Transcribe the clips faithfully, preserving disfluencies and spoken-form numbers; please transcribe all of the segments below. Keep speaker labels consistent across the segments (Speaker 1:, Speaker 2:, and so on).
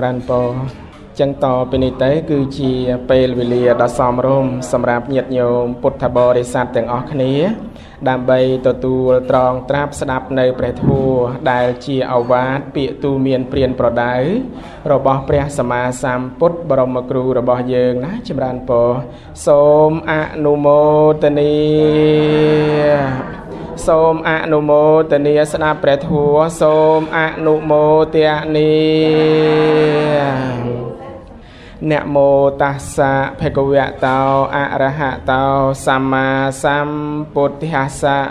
Speaker 1: ran po chẳng to bên y tế cứ chi pel về lìa đã xóm rôm xâm rạp nhiệt nhiều bột thà bò để sạt tiếng óc khné đam bay tổ tu tròn trap sạp nơi bể thua đại chi ảo vát bị tu miền priền pro đái rồi bỏ pre sama sam put brom kru rồi bỏ dương ná chim ran po som anumotani som anumotani sạp bể thua som anumotani Namo tassa bhagavato arahato samma sambuddhassa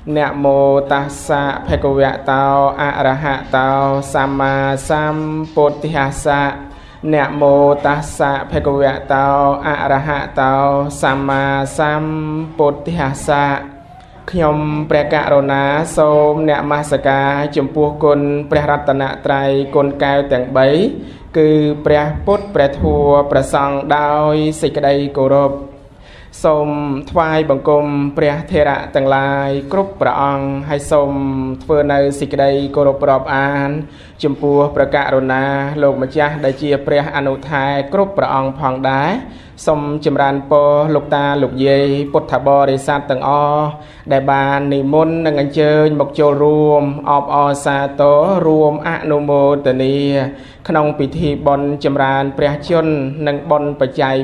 Speaker 1: Namo tassa bhagavato arahato samma sambuddhassa Namo tassa bhagavato arahato samma sambuddhassa ខ្ញុំព្រះករុណាសូមនមស្ការចំពោះគុណព្រះរតនត្រ័យគុណកែវទាំង គឺព្រះពុទ្ធព្រះធម៌ព្រះសង្ឃដោយសេចក្តីគោរពសូមថ្វាយបង្គំព្រះថេរៈទាំងឡាយគ្រប់ព្រះអង្គហើយសូមធ្វើនៅសេចក្តីគោរពរាប់អានចំពោះព្រះករុណាលោកម្ចាស់ដែលជាព្រះអនុថែគ្រប់ព្រះអង្គផងដែរសូមចម្រើនពរលោកតាលោកយាយពុទ្ធបរិស័ទទាំងអស់ដែលបាននិមន្តនិងអញ្ជើញមកចូលរួមអបអរសាទររួមអនុមោទនាក្នុងពិធីបុណ្យចម្រើនព្រះជន្មនិងបុណ្យបច្ច័យ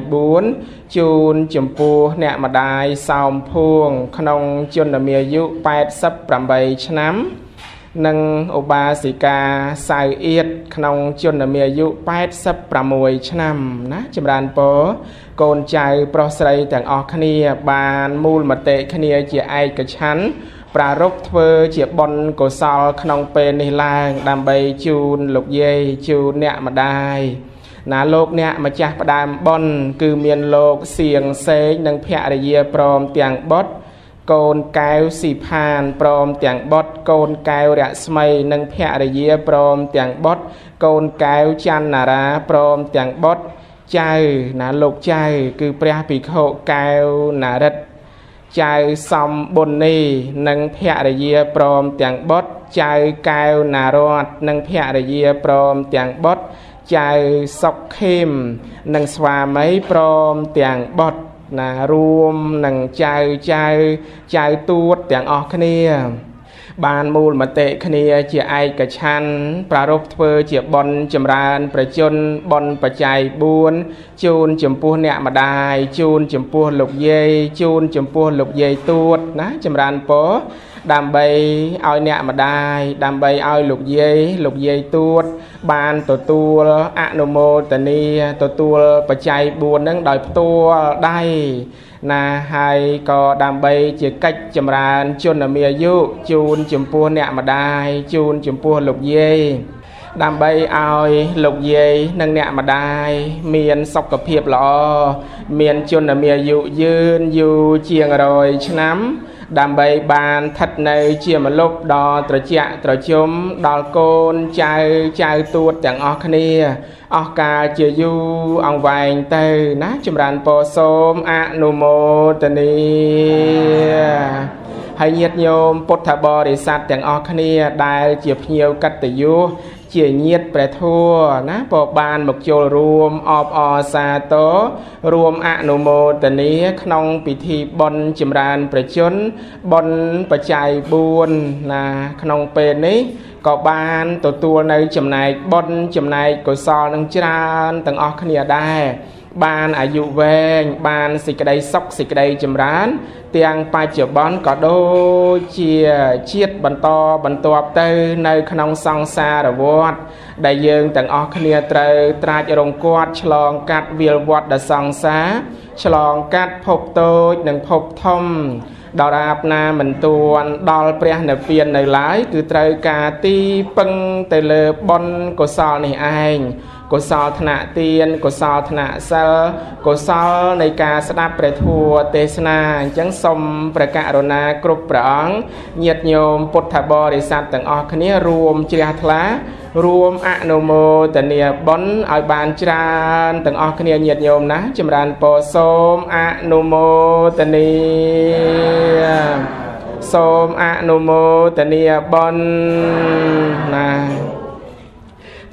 Speaker 1: 4 ជូនចំពោះអ្នកម្ដាយសោមភួងក្នុងជន្មាយុ แปดสิบแปด ឆ្នាំ និងឧបាសិកាសៅអៀតក្នុងជន្មាយុ แปดสิบหก ឆ្នាំណាចម្រើនពរកូនចៅប្រុសស្រីទាំងអស់គ្នាបានមូលមតិគ្នាជាឯកច្ឆន្ទប្រារព្ធធ្វើជាបុណ្យកុសលក្នុងពេលនេះឡើងដើម្បីជូនលោកយាយជូនអ្នកម្ដាយណាលោកអ្នកម្ចាស់ផ្ដើមបុណ្យគឺមានលោកសៀងសេងនិងភរិយាព្រមទាំងបុត្រកូនកែវស៊ីផានព្រមទាំងបុត្រកូនកែវរស្មីនិងភរិយាព្រមទាំងបុត្រកូនកែវច័ន្ទនារាព្រមទាំងបុត្រចៅណាលោកចៅគឺព្រះភិក្ខុកែវណារិទ្ធចៅសំបុននីនិងភរិយាព្រមទាំងបុត្រចៅកែវណារតនិងភរិយាព្រមទាំងបុត្រចៅសុកខេមនិងស្វាមីព្រមទាំងបុត្រណារួមនឹងចៅចៅចៅទួតទាំងអស់គ្នាបានមូលមតិគ្នាជាឯកច្ឆន្ទប្រារព្ធធ្វើជាបុណ្យចម្រើនប្រជជនបុណ្យបច្ច័យ 4 ជូនចំពោះអ្នកម្ដាយជូនចំពោះលោកយាយជូនចំពោះលោកយាយទួតណាចម្រើនពរដើម្បីឲ្យអ្នកម្ដាយដើម្បីឲ្យលោកយាយលោកយាយទួតបានទទួលអនុមោទនាទទួលបច្ច័យ 4 នឹងដោយផ្ទាល់ដៃណាហើយក៏ដើម្បីជាកិច្ចចម្រើនជន្មាយុជូនចំពោះអ្នកម្ដាយជូនចំពោះលោកយាយដើម្បីឲ្យលោកយាយនិងអ្នកម្ដាយមានសុខភាពល្អមានជន្មាយុយឺនយូរជាងរយឆ្នាំដើម្បីបានស្ថិតនៅជាមលុបដ៏ត្រជាក់ត្រជុំដល់កូនចៅចៅទួតទាំងអស់គ្នាអស់កាលជាយូរអង្វែងទៅណាចម្រើនពរសូមអនុមោទនាហើយញាតិញោមពុទ្ធបរិស័ទទាំងអស់គ្នាដែលជាភ្ញៀវកតញ្ញូជាញាតិព្រះធម៌ណាក៏បានមកចូលរួមអបអរសាទររួមអនុមោទនាក្នុងពិធីបុណ្យចម្រើនប្រជជនបុណ្យបច្ច័យ 4 ណាក្នុងពេលនេះក៏បានទទួលនៅចំណែកបុណ្យចំណែកកុសលនឹងច្រើនទាំងអស់គ្នាដែរបានអាយុវែងបានសេចក្តីសុខសេចក្តីចម្រើនទាំងបច្ចុប្បន្នក៏ដូចជាជាតិបន្តបន្ទាប់ទៅនៅក្នុងសង្សារវដ្តដែលយើងទាំងអស់គ្នាត្រូវត្រាច់រង្គត់ឆ្លងកាត់វាលវដ្តដ៏សង្សារឆ្លងកាត់ភពតូចនិងភពធំដរាបណាមិនទួនដល់ព្រះនិព្វាននៅឡើយគឺត្រូវការទីពឹងទៅលើបុណ្យកុសលនេះឯងកុសលថ្នាក់ទានកុសលថ្នាក់សិលកុសលនៃការស្ដាប់ព្រះធម៌ទេសនាអញ្ចឹងសូមព្រះករុណាគ្រប់ព្រះអង្គញាតិញោមពុទ្ធបរិស័ទទាំងអស់គ្នារួមជ្រះថ្លារួមអនុមោទនាបុណ្យឲ្យបានច្រើនទាំងអស់គ្នាញាតិញោមណាចម្រើនពរសូមអនុមោទនាសូមអនុមោទនាបុណ្យណា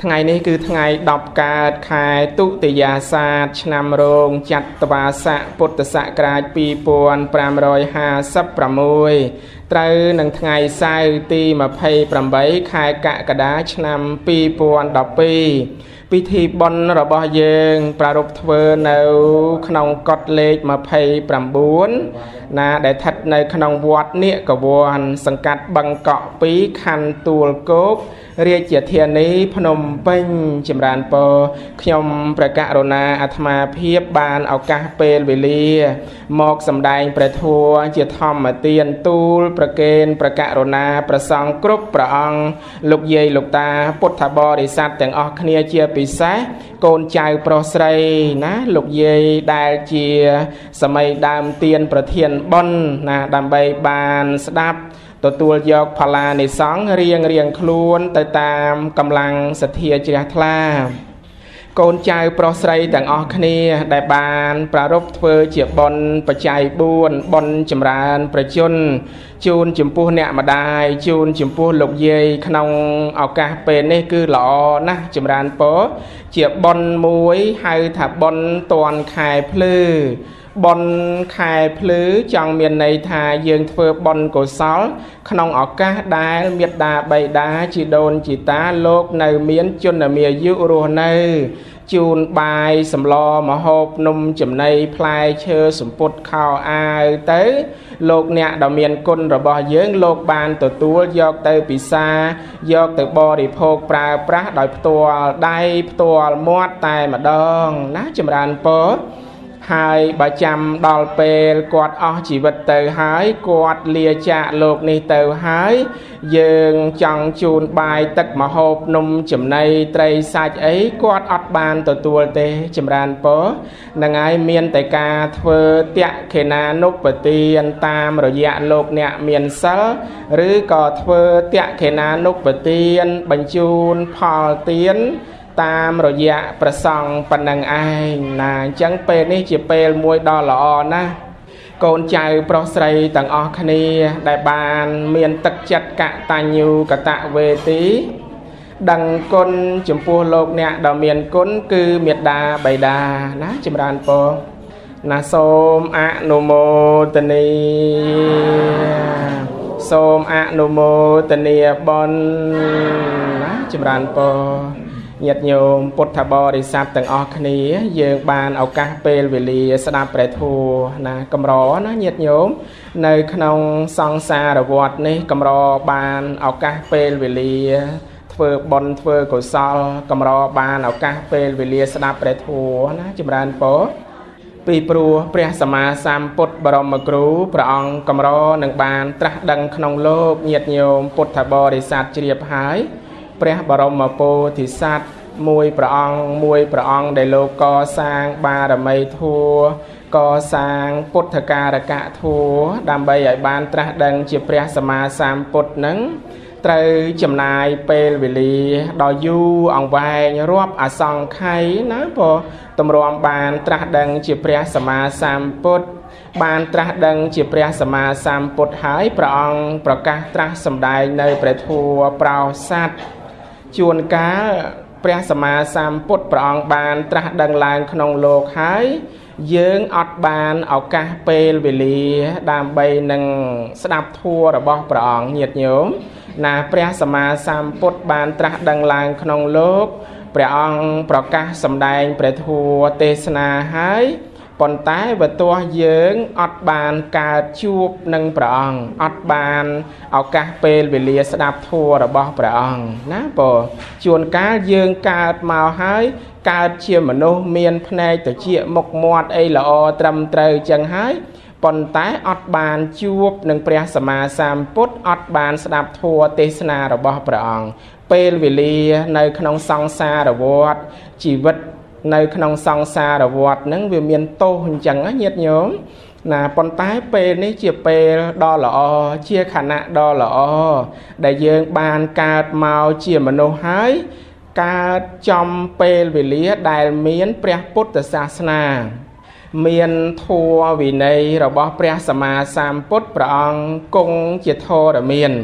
Speaker 1: ថ្ងៃនេះគឺថ្ងៃដប់កើតខែទុតិយាសាទឆ្នាំរោងចត្វាស័កពុទ្ធសករាជពីរពាន់ប្រាំរយហាសិបប្រាំមួយត្រូវនឹងថ្ងៃសៅរ៍ទីម្ភៃប្រាំបីខែកក្កដាឆ្នាំពីរពាន់ដប់ពីរពិធីបុណ្យរបស់យើងប្រារព្ធធ្វើនៅក្នុងកុដិលេខម្ភៃប្រាំបួនណាដែលស្ថិតនៅក្នុងវត្តនាគវ័នសង្កាត់បឹងកក់ពីរខណ្ឌទួលគោករាជធានីភ្នំពេញចម្រើនពរខ្ញុំព្រះករុណាអាត្មាភាពបានឱកាសពេលវេលាមកសម្ដែងព្រះធម៌ជាធម្មទានទូលប្រគេនព្រះករុណាព្រះសង្ឃគ្រប់ព្រះអង្គលោកយាយលោកតាពុទ្ធបរិស័ទទាំងអស់គ្នាជាពិសេសកូនចៅប្រុសស្រីណាលោកយាយដែលជាសម័យដើមទានប្រធានបុណ្យណាដើម្បីបានស្ដាប់ទទួលយកផល្លានិសង្ឃរៀងរៀងខ្លួនទៅតាមកម្លាំងសទ្ធាជ្រះថ្លាកូនចៅប្រុសស្រីទាំងអស់គ្នាដែលបានប្រារព្ធធ្វើជាបុណ្យបច្ច័យបួនបុណ្យចម្រើនប្រជជនជូនចំពោះអ្នកម្ដាយជូនចំពោះលោកយាយក្នុងឱកាសពេលនេះគឺល្អណាស់ចម្រើនពរជាបុណ្យមួយហៅថាបុណ្យទាន់ខែភ្លឺបុណ្យខែភ្លឺចង់មានន័យថាយើងធ្វើបុណ្យកុសលក្នុងឱកាសដែលមេត្តាបិតាជីដូនជីតាលោកនៅមានជនមាយុរស់នៅជូនបាយសម្លម្ហូបនំចំណីផ្លែឈើសម្ពុតខោអាវទៅលោកអ្នកដ៏មានគុណរបស់យើងលោកបានទទួលយកទៅពិសាយកទៅបរិភោគប្រើប្រាស់ដោយផ្ទាល់ដៃផ្ទាល់មាត់តែម្ដងណាចម្រើនពរហើយបើចាំដល់ពេលគាត់អស់ជីវិតទៅហើយគាត់លាចាកលោកនេះទៅហើយយើងចង់ជូនបាយទឹកម្ហូបនំចំណីត្រីសាច់អីគាត់អត់បានទទួលទេចម្រើនពរនឹងហើយមានតែការធ្វើតក្ខេណានុបទានតាមរយៈលោកអ្នកមានសិលឬក៏ធ្វើតក្ខេណានុបទានបញ្ជូនផលទានតាមរយៈប្រសង់ប៉ុណ្ណឹងឯងណាអញ្ចឹងពេលនេះជាពេលមួយដ៏ល្អណាស់កូនចៅប្រុសស្រីទាំងអស់គ្នាដែលបានមានទឹកចិត្តកតញ្ញូកតវេទីដឹងគុណចំពោះលោកអ្នកដ៏មានគុណគឺមេត្តាបិតាណាចម្រើនពរណាសូមអនុមោទនីសូមអនុមោទនាបុណ្យណាចម្រើនពរញាតិញោមពុទ្ធបរិស័ទទាំងអស់គ្នាយើងបានឱកាសពេលវេលាស្ដាប់ព្រះធម៌ណាកម្រណាញាតិញោមនៅក្នុងសង្សារវដ្តនេះកម្របានឱកាសពេលវេលាធ្វើបុណ្យធ្វើកុសលកម្របានឱកាសពេលវេលាស្ដាប់ព្រះធម៌ណាចម្រើនពរពីព្រោះព្រះសម្មាសម្ពុទ្ធបរមគ្រូព្រះអង្គកម្រនឹងបានត្រាស់ដឹងក្នុងលោកញាតិញោមពុទ្ធបរិស័ទជ្រាបហើយព្រះបរមពោធិសត្វមួយព្រះអង្គមួយព្រះអង្គដែលលោកកសាងបារមីធម៌កសាងពុទ្ធការកធម៌ដើម្បីឲ្យបានត្រាស់ដឹងជាព្រះសម្មាសម្ពុទ្ធនឹងត្រូវចំណាយពេលវេលាដ៏យូរអង្វែងរាប់អសង្ខ័យណាព្រោះទម្រាំបានត្រាស់ដឹងជាព្រះសម្មាសម្ពុទ្ធបានត្រាស់ដឹងជាព្រះសម្មាសម្ពុទ្ធហើយព្រះអង្គប្រកាសត្រាស់សម្ដែងនៅព្រះធម៌ប្រោស័តជួនកាលព្រះសម្មាសម្ពុទ្ធព្រះអង្គបានត្រាស់ដឹងឡើងក្នុងលោកហើយយើងអត់បានឱកាសពេលវេលាដើម្បីនឹងស្ដាប់ធម៌របស់ព្រះអង្គញាតិញោមណាព្រះសម្មាសម្ពុទ្ធបានត្រាស់ដឹងឡើងក្នុងលោកព្រះអង្គប្រកាសសម្ដែងព្រះធម៌ទេសនាហើយប៉ុន្តែបើទោះយើងអត់បានកើតជួបនឹងព្រះអង្គអត់បានឱកាសពេលវេលាស្ដាប់ធម៌របស់ព្រះអង្គណាបើជួនកាលយើងកើតមកហើយកើតជាមនុស្សមានភ្នែកត្រចៀកមុខមាត់អីល្អត្រឹមត្រូវចឹងហើយប៉ុន្តែអត់បានជួបនឹងព្រះសម្មាសម្ពុទ្ធអត់បានស្ដាប់ធម៌ទេសនារបស់ព្រះអង្គពេលវេលានៅក្នុងសង្សារវដ្តជីវិតនៅក្នុងសង្សារវដ្តហ្នឹងវាមានទោសអញ្ចឹងណាញាតិញោមណាប៉ុន្តែពេលនេះជាពេលដ៏ល្អជាខណៈដ៏ល្អដែលយើងបានកើតមកជាមនុស្សហើយកើតចំពេលវេលាដែលមានព្រះពុទ្ធសាសនាមានធម៌វិន័យរបស់ព្រះសម្មាសម្ពុទ្ធព្រះអង្គគង់ជាធរមានធ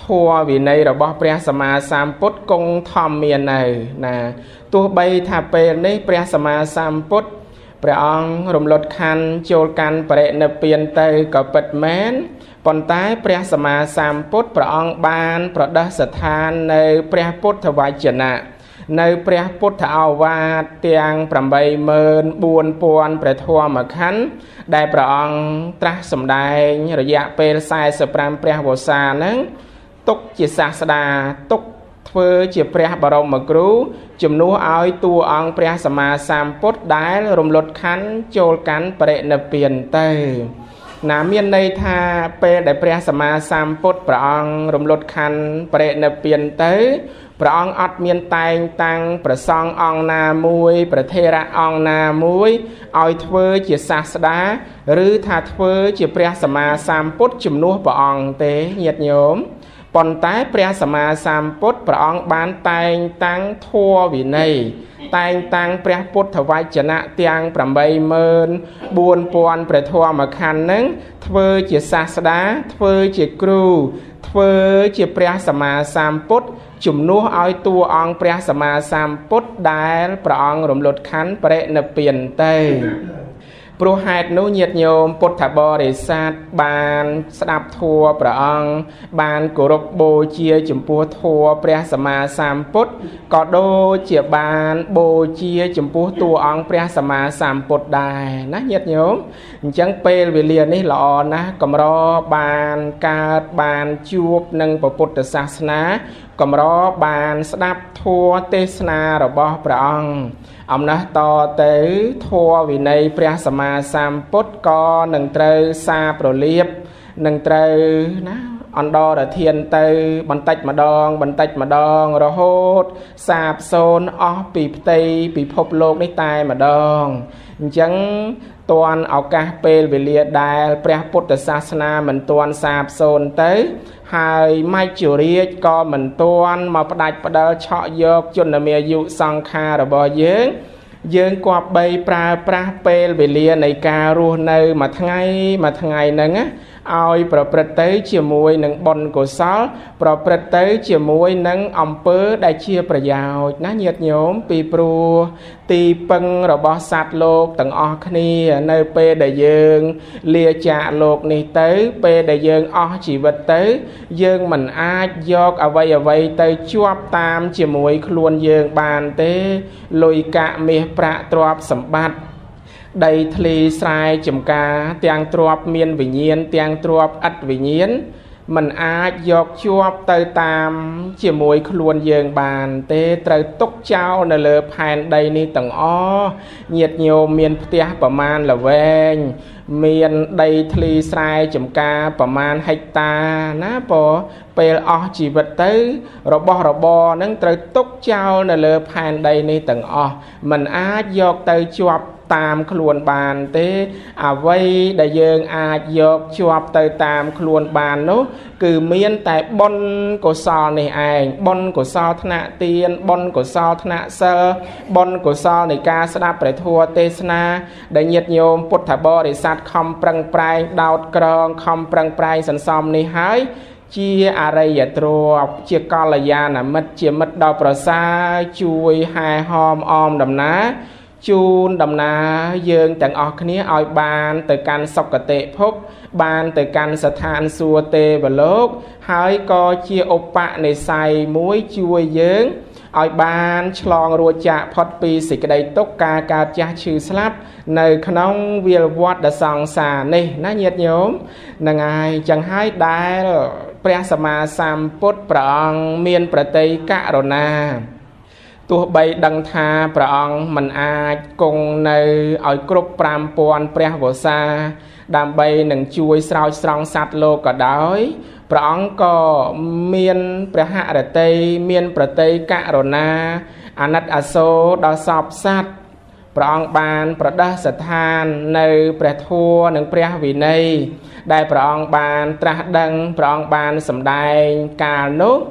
Speaker 1: ធัวវិន័យរបស់ព្រះសម្មាសម្ពុទ្ធគង់ធម្មមាននៅណាទោះបីថាពេលនេះព្រះសម្មាសម្ពុទ្ធព្រះអង្គរំលត់ខណ្ឌចូលកាន់បរិនិព្វានទៅក៏ពិតមែនប៉ុន្តែព្រះសម្មាសម្ពុទ្ធព្រះអង្គបានប្រដេស្ថាននៅព្រះពុទ្ធវចនៈនៅព្រះពុទ្ធឱវាទទាំង ប្រាំបីម៉ឺនបួនពាន់ ព្រះធម៌ខណ្ឌដែលព្រះអង្គត្រាស់សម្ដែងរយៈពេលសែសិបប្រាំព្រះវស្សាហ្នឹងទុកជាសាស្តាទុកធ្វើជាព្រះបរមគ្រូជំនួសឲ្យតួអង្គព្រះសម្មាសម្ពុទ្ធដែលរំលត់ខណ្ឌចូលកាន់បរិនិព្វានទៅណាមានន័យថាពេលដែលព្រះសម្មាសម្ពុទ្ធព្រះអង្គរំលត់ខណ្ឌបរិនិព្វានទៅព្រះអង្គអត់មានតែងតាំងព្រះសង្ឃអង្គណាមួយព្រះថេរៈអង្គណាមួយឲ្យធ្វើជាសាស្តាឬថាធ្វើជាព្រះសម្មាសម្ពុទ្ធជំនួសព្រះអង្គទេញាតិញោមប៉ុន្តែព្រះសម្មាសម្ពុទ្ធព្រះអង្គបានតែងតាំងធម៌វិន័យតែងតាំងព្រះពុទ្ធវចនៈទាំង ប្រាំបីម៉ឺនបួនពាន់ ព្រះធម៌ខណ្ឌនឹងធ្វើជាសាស្តាធ្វើជាគ្រូធ្វើជាព្រះសម្មាសម្ពុទ្ធជំនួសឲ្យតួអង្គព្រះសម្មាសម្ពុទ្ធដែលព្រះអង្គរំលត់ខណ្ឌបរិនិព្វានទៅព្រោះហេតុនោះញាតិញោមពុទ្ធបរិស័ទបានស្ដាប់ធម៌ព្រះអង្គបានគោរពបូជាចំពោះធម៌ព្រះសម្មាសម្ពុទ្ធក៏ដូចជាបានបូជាចំពោះតួអង្គព្រះសម្មាសម្ពុទ្ធដែរណាញាតិញោមអញ្ចឹងពេលវេលានេះល្អណាស់កម្របានកើតបានជួបនឹងព្រះពុទ្ធសាសនាកម្របានស្ដាប់ធម៌ទេសនារបស់ព្រះអង្គអំណះតទៅធម៌វិន័យព្រះសម្មាសម្ពុទ្ធក៏នឹងត្រូវសាប្រលាបនឹងត្រូវណាអន្តរធានទៅបន្តិចម្ដងបន្តិចម្ដងរហូតសាបសូន្យអស់ពីផ្ទៃពិភពលោកនេះតែម្ដងអញ្ចឹងទាន់ឱកាសពេលវេលាដែលព្រះពុទ្ធសាសនាមិនទាន់សាបសូន្យទៅហើយមច្ចុរាជក៏មិនទាន់មកផ្ដាច់ផ្ដាល់ឆក់យកជនមាយុសង្ខាររបស់យើងយើងគប្បីប្រើប្រាស់ពេលវេលានៃការរស់នៅមួយថ្ងៃមួយថ្ងៃហ្នឹងឲ្យប្រព្រឹត្តទៅជាមួយនឹងបុណ្យកុសលប្រព្រឹត្តទៅជាមួយនឹងអំពើដែលជាប្រយោជន៍ណាញាតិញោមពីព្រោះទីពឹងរបស់សត្វលោកទាំងអស់គ្នានៅពេលដែលយើងលាចាកលោកនេះទៅពេលដែលយើងអស់ជីវិតទៅយើងមិនអាចយកអ្វីអ្វីទៅជាប់តាមជាមួយខ្លួនយើងបានទេលុយកាក់មាសប្រាក់ទ្រព្យសម្បត្តិដីធ្លីស្រែចម្ការទាំងទ្រព្យមានវិញ្ញាណទាំងទ្រព្យឥតវិញ្ញាណមិនអាចយកជាប់ទៅតាមជាមួយខ្លួនយើងបានទេត្រូវទុកចោលនៅលើផែនដីនេះទាំងអស់ញាតិញោមមានផ្ទះប្រមាណល្វែងមានដីធ្លីស្រែចម្ការប្រមាណហិកតាណាបើពេលអស់ជីវិតទៅរបស់របរហ្នឹងត្រូវទុកចោលនៅលើផែនដីនេះទាំងអស់មិនអាចយកទៅជាប់តាមខ្លួនបានទេអ្វីដែលយើងអាចយកជាប់ទៅតាមខ្លួនបាននោះគឺមានតែបុណ្យកុសលនេះឯងបុណ្យកុសលថ្នាក់ទានបុណ្យកុសលថ្នាក់សិលបុណ្យកុសលនៃការស្ដាប់ព្រះធម៌ទេសនាដែលញាតិញោមពុទ្ធបរិស័ទខំប្រឹងប្រែងដោតក្រងខំប្រឹងប្រែងសន្សំនេះហើយជាអរិយទ្រព្យជាកល្យាណមិត្តជាមិត្តដ៏ប្រសើរជួយហែហមអមដំណើរជូនដំណើរយើងទាំងអស់គ្នាឲ្យបានទៅកាន់សុគតិភពបានទៅកាន់ស្ថានសួគ៌ទេវលោកហើយក៏ជាឧបនិស្ស័យមួយជួយយើងឲ្យបានឆ្លងរួចចាកផុតពីសេចក្តីទុក្ខការកើតចាស់ឈឺស្លាប់នៅក្នុងវាលវដ្តសង្សារនេះណាញាតិញោមនឹងហើយចឹងហើយដែលព្រះសម្មាសម្ពុទ្ធព្រះអង្គមានប្រតិករុណាទោះបីដឹងថាព្រះអង្គមិនអាចគង់នៅឲ្យគ្រប់ប្រាំពាន់ព្រះវស្សាដើម្បីនឹងជួយស្រោចស្រង់សត្វលោកក៏ដោយព្រះអង្គក៏មានព្រះហឫទ័យមានប្រតិករុណាអាណិតអាសូរដល់សពសត្វព្រះអង្គបានប្រដេស្ថាននៅព្រះធម៌និងព្រះវិន័យដែលព្រះអង្គបានត្រាស់ដឹងព្រះអង្គបានសម្ដែងកាលនោះ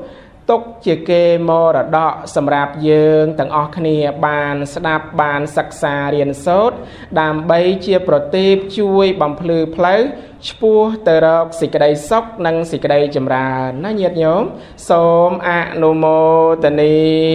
Speaker 1: ទុកជាគេមរតកសម្រាប់យើងទាំងអស់គ្នាបានស្ដាប់បានសិក្សារៀនសូត្រដើម្បីជាប្រទីបជួយបំភ្លឺផ្លូវឆ្ពោះទៅរកសេចក្តីសុខនិងសេចក្តីចម្រើនណាញាតិញោមសូមអនុមោទនា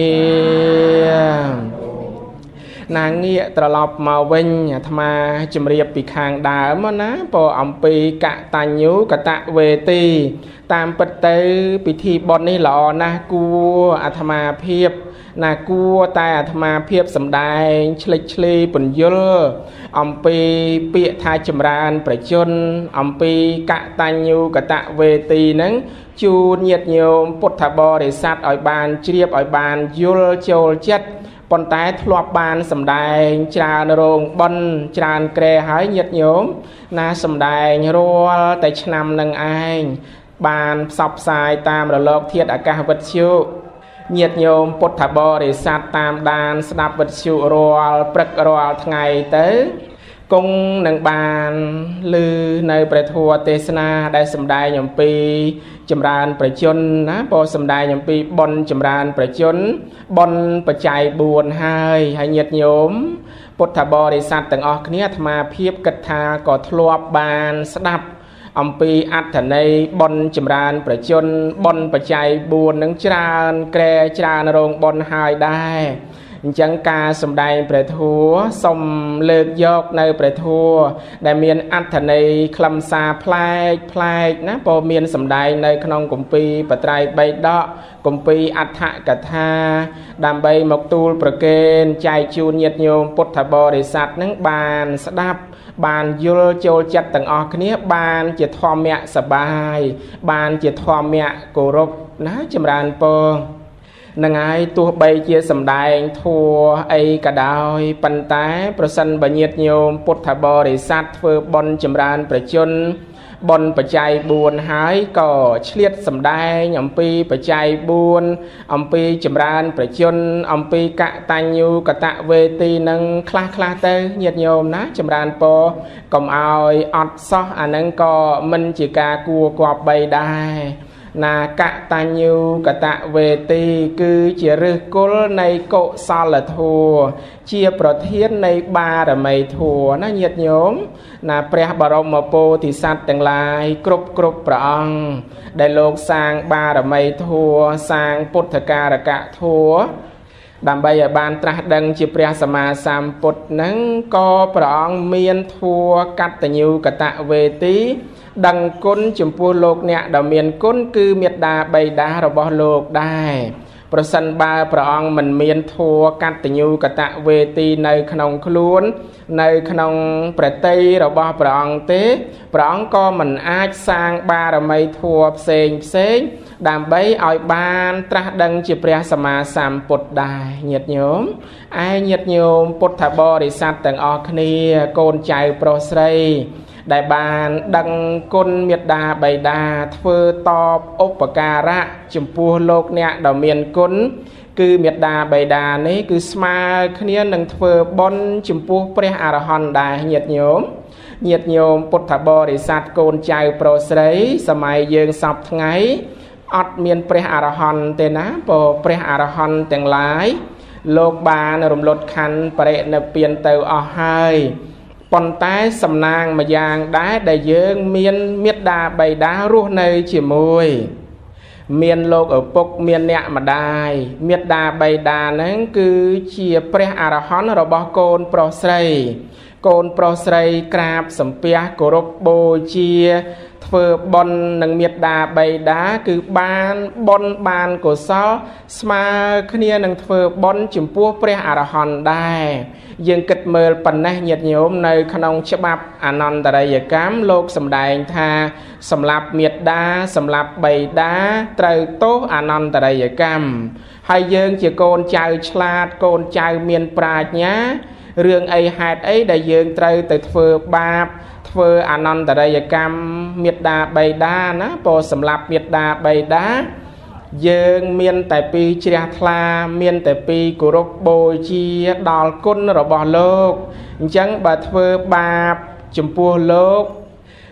Speaker 1: ណាងាកត្រឡប់មកវិញអាត្មាជម្រាបពីខាងដើមណាពោអំពីកតញ្ញូកតវេទីតាមពិតទៅពិធីបុណ្យនេះល្អណាស់គួរអាត្មាភាពណាគួរតែអាត្មាភាពសម្ដែងឆ្លេចឆ្លីពន្យល់អំពីពាក្យថាចម្រើនប្រជជនអំពីកតញ្ញូកតវេទីហ្នឹងជូនញាតិញោមពុទ្ធបរិស័ទឲ្យបានជ្រាបឲ្យបានយល់ចូលចិត្តប៉ុន្តែធ្លាប់បានសម្ដែងច្រើនរោងបុណ្យច្រើនក្រែហើយញាតិញោមណាសម្ដែងរាល់តែឆ្នាំនឹងឯងបានផ្សព្វផ្សាយតាមរលកធាតុអាកាសវិទ្យុញាតិញោមពុទ្ធបរិស័ទតាមដានស្ដាប់វិទ្យុរាល់ព្រឹករាល់ថ្ងៃទៅគង់នឹងបានឮនៅព្រះធម៌ទេសនាដែលសម្ដែងអំពីចម្រើនប្រជជនណាពោសម្ដែងអំពីបុណ្យចម្រើនប្រជជនបុណ្យបច្ច័យបួនហើយហើយញាតិញោមពុទ្ធបរិស័ទទាំងអស់គ្នាអាត្មាភាពគិតថាក៏ធ្លាប់បានស្ដាប់អំពីអត្ថន័យបុណ្យចម្រើនប្រជជនបុណ្យបច្ច័យបួននឹងច្រើនក្រែច្រើនរោងបុណ្យហើយដែរអញ្ចឹងការសម្ដែងព្រះធម៌សូមលើកយកនៅព្រះធម៌ដែលមានអត្ថន័យខ្លឹមសារប្លែកប្លែកណាពោមានសម្ដែងនៅក្នុងគម្ពីរបត្រៃបិដកគម្ពីរអដ្ឋកថាដើម្បីមកទូលប្រគេនចែកជូនញាតិញោមពុទ្ធបរិស័ទនឹងបានស្ដាប់បានយល់ចូលចិត្តទាំងអស់គ្នាបានជាធម្មៈសបាយបានជាធម្មៈគោរពណាចម្រើនពរនឹងហើយទោះបីជាសម្ដែងធัวអីក៏ដោយប៉ុន្តែប្រសិនបើញាតិញោមពុទ្ធបរិស័ទធ្វើបុណ្យចម្រើនប្រជជនបុណ្យបច្ច័យបួនហើយក៏ឆ្លៀតសម្ដែងអំពីបច្ច័យបួនអំពីចម្រើនប្រជជនអំពីកតញ្ញូកតវេទីនឹងខ្លះខ្លះទៅញាតិញោមណាចម្រើនពរកុំឲ្យអត់សោះអានឹងក៏មិនជាការគួរគប្បីដែរណាកតញ្ញូកតវេទីគឺជាឫសគល់នៃកុសលធម៌ជាប្រធាននៃបារមីធម៌ណាញាតិញោមណាព្រះបរមពោធិសត្វទាំងឡាយគ្រប់គ្រប់ព្រះអង្គដែលលោកសាងបារមីធម៌សាងពុទ្ធការកធម៌ដើម្បីឲ្យបានត្រាស់ដឹងជាព្រះសម្មាសម្ពុទ្ធនឹងក៏ព្រះអង្គមានធម៌កតញ្ញូកតវេទីដឹងគុណចំពោះលោកអ្នកដ៏មានគុណគឺមេត្តាបិតារបស់លោកដែរប្រសិនបើព្រះអង្គមិនមានធម៌កតញ្ញូកតវេទីនៅក្នុងខ្លួននៅក្នុងប្រតិរបស់ព្រះអង្គទេព្រះអង្គក៏មិនអាចសាងបារមីធម៌ផ្សេងផ្សេងដើម្បីឲ្យបានត្រាស់ដឹងជាព្រះសម្មាសម្ពុទ្ធដែរញាតិញោមឯញាតិញោមពុទ្ធបរិស័ទទាំងអស់គ្នាកូនចៅប្រុសស្រីដែលបានដឹងគុណមេត្តាបិតាធ្វើតបឧបការៈចំពោះលោកអ្នកដ៏មានគុណគឺមេត្តាបិតានេះគឺស្មើគ្នានឹងធ្វើបុណ្យចំពោះព្រះអរហន្តដែរញាតិញោមញាតិញោមពុទ្ធបរិស័ទកូនចៅប្រុសស្រីសម័យយើងសពថ្ងៃអត់មានព្រះអរហន្តទេណាព្រោះព្រះអរហន្តទាំងឡាយលោកបានរំលត់ខណ្ឌបរិនិព្វានទៅអស់ហើយប៉ុន្តែសំណាងមួយយ៉ាងដែរដែលយើងមានមេត្តាបិតារស់នៅជាមួយមានលោកឪពុកមានអ្នកម្ដាយមេត្តាបិតាហ្នឹងគឺជាព្រះអរហន្តរបស់កូនប្រុសស្រីកូនប្រុសស្រីក្រាបសំពះគោរពបូជាធ្វើបុណ្យនឹងមេត្តាបិតាគឺបានបុណ្យបានកុសលស្មើគ្នានឹងធ្វើបុណ្យចំពោះព្រះអរហន្តដែរយើងគិតមើលប៉ុណ្ណេះញាតិញោមនៅក្នុងច្បាប់អនន្តរិយកម្មលោកសម្ដែងថាសម្រាប់មេត្តាសម្រាប់បិតាត្រូវទោសអនន្តរិយកម្មហើយយើងជាកូនចៅឆ្លាតកូនចៅមានប្រាជ្ញារឿងអីហេតុអីដែលយើងត្រូវទៅធ្វើបាបធ្វើអនន្តរិយកម្មមេត្តាបិតាណាពោសម្រាប់មេត្តាបិតាយើងមានតែពីជ្រះថ្លាមានតែពីគោរពបូជាដល់គុណរបស់លោកអញ្ចឹងបើធ្វើបាបចំពោះលោក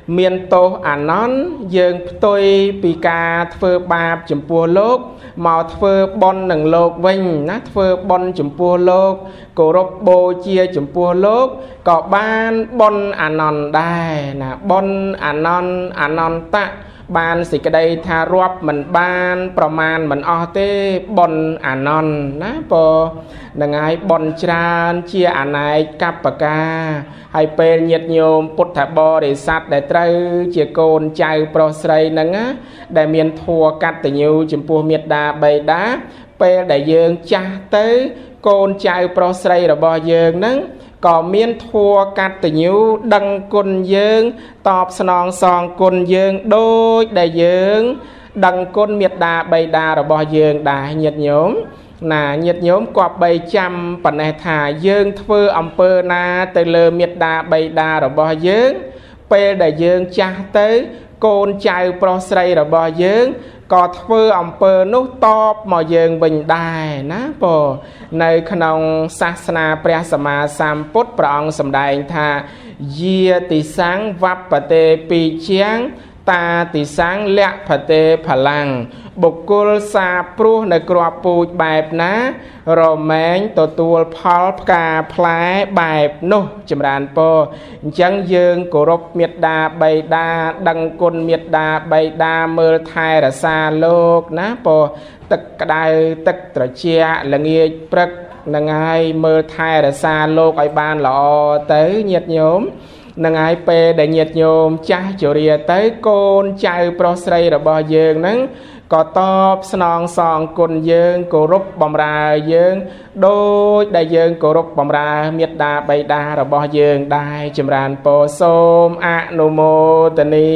Speaker 1: miền tô an non dương tôi bị ca phơ bạp chấm pua lốp màu phơ bon nằng lốp vinh nát phơ bon chấm pua lốp cổ rộp bô chia chấm pua lốp có ban bon an non đài nè bon an non an non ta banสิกระไดทารวบมันบ้านประมาณมันออเต้บอนอานอนนะปอนังไงบอนจานเชียอานายกับปากกาให้เป็นเงียดโยมพุทธบริษัทได้ตรึเจียโกนใจโปรไซนังนะได้เมียนทัวกัดแต่ยูจมพัวเมียดาใบดาเป็นได้เยิงจ่าเต้โกนใจโปรไซระบอเยิงนั้นก็เมียนทัวกัดแต่ยูดังกุนเยิงตอบสนองซองกุนเยิงโดยได้เยิงดังกุนเมียดาใบดาระบอเยิงได้เงียดโยมน่ะเงียดโยมกว่าใบจำปัญหาเยิงเฟื่ออำเภอนาเตลเมียดาใบดาระบอเยิงเปได้เยิงจ่าเต้โกนใจโปรไซระบอเยิงก็เฟื่ออำเภอนุตอบมาเยิงบินได้นะปอในขนมศาสนาพระสัมมาสัมพุทธพระองค์สำแดงท่าเยียติสังวัปปเตปีเชียงตาติสังเละพเตพลังบุกกุลซาปรุในกรอบปูแบบนะโรแมนตัวตัวพอลกาพลายแบบนุจำรานปอจังยืงกรบเมียดาใบดาดังกุลเมียดาใบดาเมื่อไทยรัสาโลกนะปอตึกกระไดตึกตระเชียละเงียปรักนังไงเมื่อไทยรัสาโลกไอ้บ้านหล่อเต๋อเงียดโยมนังไงเปได้เงียดโยมจ้าจุเรียเต้โกนใจโปรไซระบอเยิงนั้นก็ตอบสนองสองกุนเยิงกรบบำราเยิงโดยได้เยิงกรบบำราเมียดาใบดาระบอเยิงได้จำรานโปโสมอนุโมทนี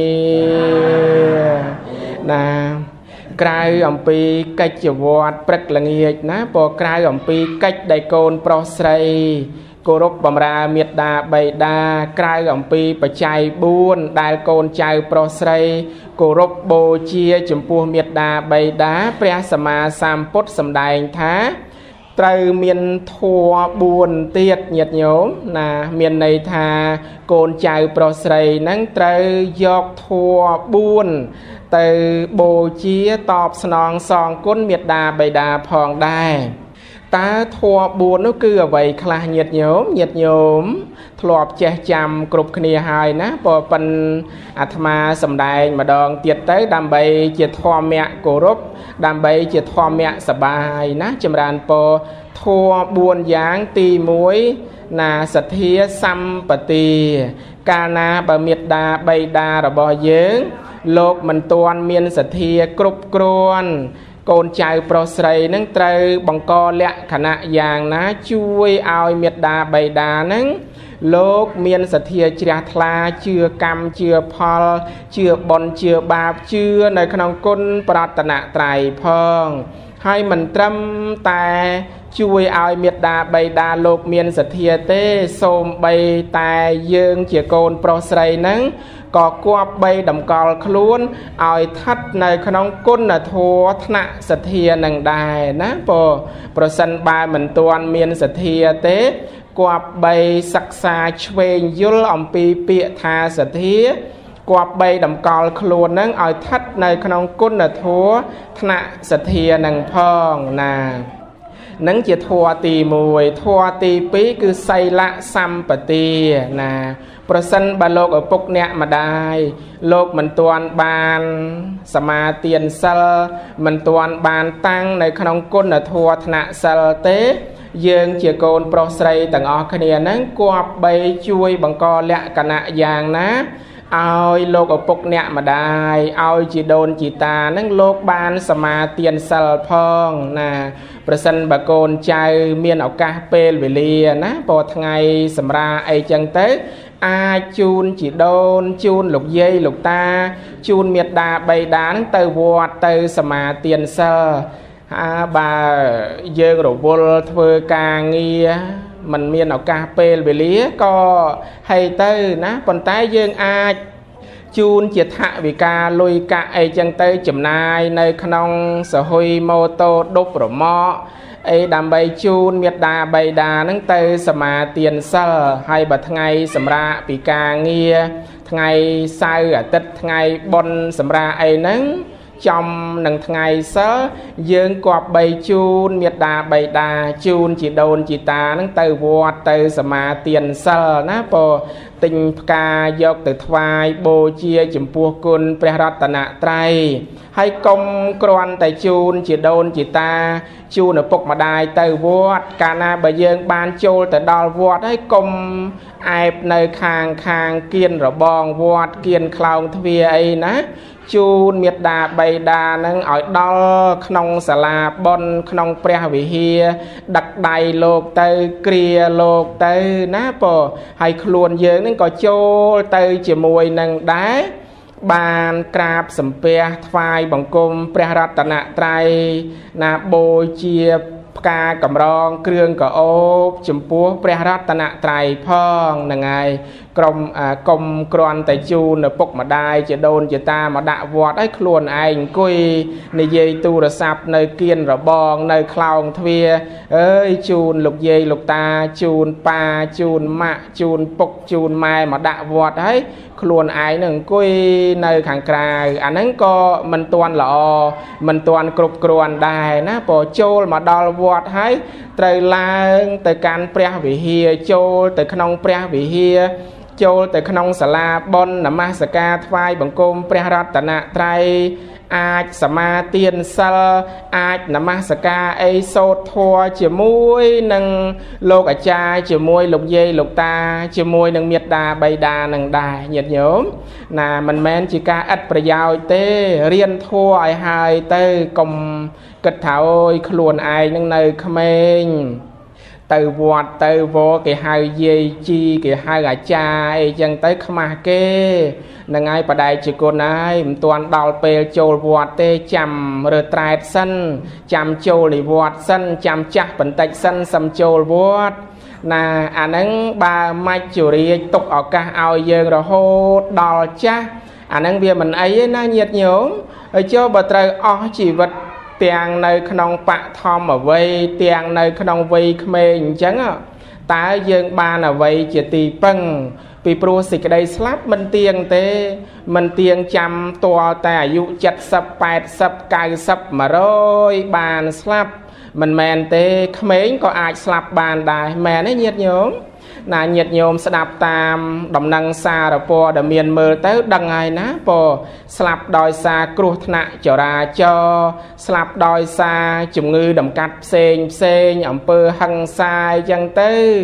Speaker 1: นะกลายอมปีกัจจวัดปรักละเงียดนะพอกลายอมปีกัจได้โกนโปรไซกรบบำราเมียดาใบดากลายอมปีปัจจัยบุญได้โกนใจโปรไซกรบโบเชียจมพูเมียดาใบดาพระสัมมาสัมพุทธสำแดงท้าไตรเมียนทัวบุญเตียดเงียดโยมนะเมียนในทาโกนใจโปรไซนั่งไตรยกทัวบุญไตรโบเชียตอบสนองสองก้นเมียดาใบดาพองได้ตาทัวบุญนั่นคืออะไรคลาเงียดโยมเงียดโยมทลอบแจจำกรุบคณีหายนะพอเป็นอาตมาสำได้มาดองเตียดเต้ดำใบเจียทอมเมะกรบดำใบเจียทอมเมะสบายนะจำรานพอทัวบุญยางตีมวยนาสัทเทียสัมปติกานาบะเมียดาใบดาระบอเยิงโลกมันตวนเมียนสัทเทียกรุบกรวนโกนใจโปรไซนั่งไตรบังกอเละขณะอย่างนะช่วยเอาเมียดาใบดานั่งโลกเมียนสัทเทียเจียทลาเชื่อกรรมเชื่อพอลเชื่อบอลเชื่อบาปเชื่อในขนมกุลปรารถนาไตรพองให้มันตรำแต่ช่วยเอาเมียดาใบดาโลกเมียนสัทเทียเต้โสมใบแต่เยิงเจียโกนโปรไซนั่งก็กวบใบดำกอลคล้วนเอาทัดในขนมกุลนะทัวธนะสัทเทียนังได้นะปอประสันบายเหมือนตัวเมียนสัทเทียเต้กวบใบศักษาเชงยุลอมปีเปียทาสัทเทียกวบใบดำกอลคล้วนนั่งเอาทัดในขนมกุลนะทัวธนะสัทเทียนังพองนานั่งจะทัวตีมวยทัวตีปีคือไซละสัมปตินะประสันบาโลกอปุกเนะมาได้โลกมันตวนบานสมาเตียนเซลมันตวนบานตั้งในขนมกุลทัวธนะเซลเตเยิงเจียโกนโปรไซต่างออกคะแนนนั้นกวบใบช่วยบังกอเละกณะอย่างนะเอาโลกอปุกเนะมาได้เอาจีโดนจีตานั่งโลกบานสมาเตียนเซลพองนะประสันบะโกนใจเมียนเอากาเปลเวลีนะพอทั้งไงสำราไอจังเตอาจูนจีโดนจูนหลุกเย่หลุกตาจูนเมียดาใบดานั่งเตอวอดเตอสมาเตียนเซลอาบาเยิงหลบวลเทอกาเงียมันเมียนเอากาเปลเวลีก็ให้เตอนะปนใต้เยิงอาจูนเจียทะวิกาลุยกะไอจังเตจำนายในขนมสหอยโมโตดบหรือมอไอดำใบจูนเมียดาใบดานั่งเตสมาเตียนเซลให้บัดไงสำราปีกาเงียท ngày sau à tết ngày bon sầm ra ấy nắng trong nâng ngày sớ dương quạt bay chun miệt đà bay đà chun chỉ đồn chỉ ta nâng từ vọt từ sầm mà tiền sơ ná po tình ca dọc từ thoại bồ chia chìm pua côn preratana trai hay công quan tại chun chỉ đồn chỉ ta chun ở bọc mà đài từ vọt cana bà dương ban chôn từ đòn vọt hay công ai nơi khang khang kiên rồi bong vọt kiên clown thvia ấy ná chun miệt đà bay đà nâng ở đó khong xà la bon khong pre vị hia đặt đầy lột từ kia lột từ ná po hay luôn dương nâng có chô từ chỉ mùi nâng đá bàn krap sầm pe phai bằng cung preratana trai na bồ chia ca cầm rong kêu cả ô chấm púa preratana trai phong nâng ngày công công quan tại chu nợ bốc mà đai chỉ đồn chỉ ta mà đạ vọt ấy luôn anh cùi nơi dây tu là sạp nơi kiên rồi bong nơi clown thvia ơi chun lục dây lục ta chun pa chun mạ chun bốc chun mai mà đạ vọt ấy luôn ai nâng cùi nơi kháng cài anh ấy có mình toàn lọ mình toàn cục quan đài ná bỏ chôl mà đo vọt ấy trời lang từ can pre vị hia chôl từ khong pre vị hia chôl từ khong xà la bon nằm ma saka phai bằng cung preratana trai ai sama tiền sal ai nằm ma saka ấy sốt thua chỉ muối nâng lô cả cha chỉ muối lục dây lục ta chỉ muối nâng miệt đà bay đà nâng đài nhiệt nhóm là mình men chỉ ca ắtประโยชน์ tê riêng thua ai hai tê cùng kết thảo luôn ai nâng nơi khmênh từ vọt từ vô cái hai dây chi cái hai gà cha ấy chẳng tới khma kê nâng ai bà đại chỉ cô này toàn đào bê chôl vọt tê chăm rồi trai sân chăm chôl thì vọt sân chăm chắc bẩn tạch sân xăm chôl vọt nà anh ấy ba mai chủ ri tục ở cả ao dương rồi hô đào cha anh ấy vì mình ấy nó nhiệt nhóm ở cho bà trời ó chỉ vật tiền nơi khong bạ thom ở vây tiền nơi khong vây khmê chẳng á ta dương ba là vây chỉ tì băng vì pro xịt đây slap mình tiền thế mình tiền trăm tua tại dụ chặt sập bẹt sập cài sập mà rồi bàn slap mình men thế khmê có ai slap bàn đài men ấy nhiệt nhóm là nhiệt nhôm sẽ đạp tam đồng năng xa rồi po để miền mơ tới đằng ngày ná po slap đòi xa cruh nạ trở ra cho slap đòi xa chủng ngư đầm cắt xên xên ẩm pơ hăng sai chẳng tư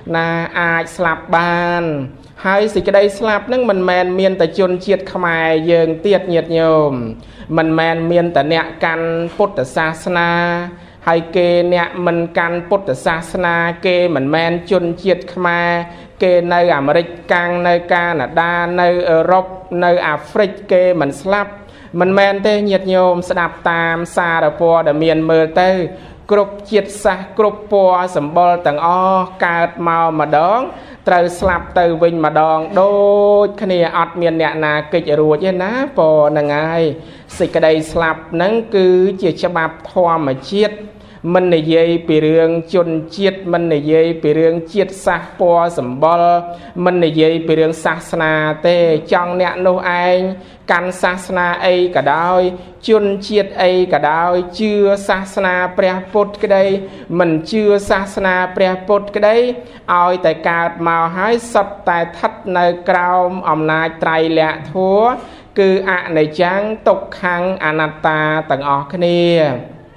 Speaker 1: là ai slap bàn hay gì cái đây slap nâng mình men miền tại chôn chiết khmai dương tiệt nhiệt nhôm mình men miền tại nẹt can put tại sa na hay kê nè mình can put sa na kê mình men chun chiết khma kê nơi America nơi Canada nơi Europe nơi Africa kê mình slap mình men tê nhiệt nhôm sẽ đạp tam xa rồi po để miền mơ tê cục chiết sa cục po sầm bol tầng o cát màu mà đón trời slap từ vinh mà đòn đôi cái này ọt miền nè na kịch rùa chứ ná po nè ngay xịt cái đây slap nắng cứ chỉ cho bạp thoa mà chiết mình này dây bị riêng chôn chiết mình này dây bị riêng chiết sa po sầm bol mình này dây bị riêng sa na tê trong nẹt nô anh can sa na ấy cả đôi chôn chiết ấy cả đôi chưa sa na pre put cái đây mình chưa sa na pre put cái đấy oi tại cát màu hái sập tại thắt nơi cao ẩm nai trai lẹ thua cứ ạ này trắng tục khang anatta tầng ở cái này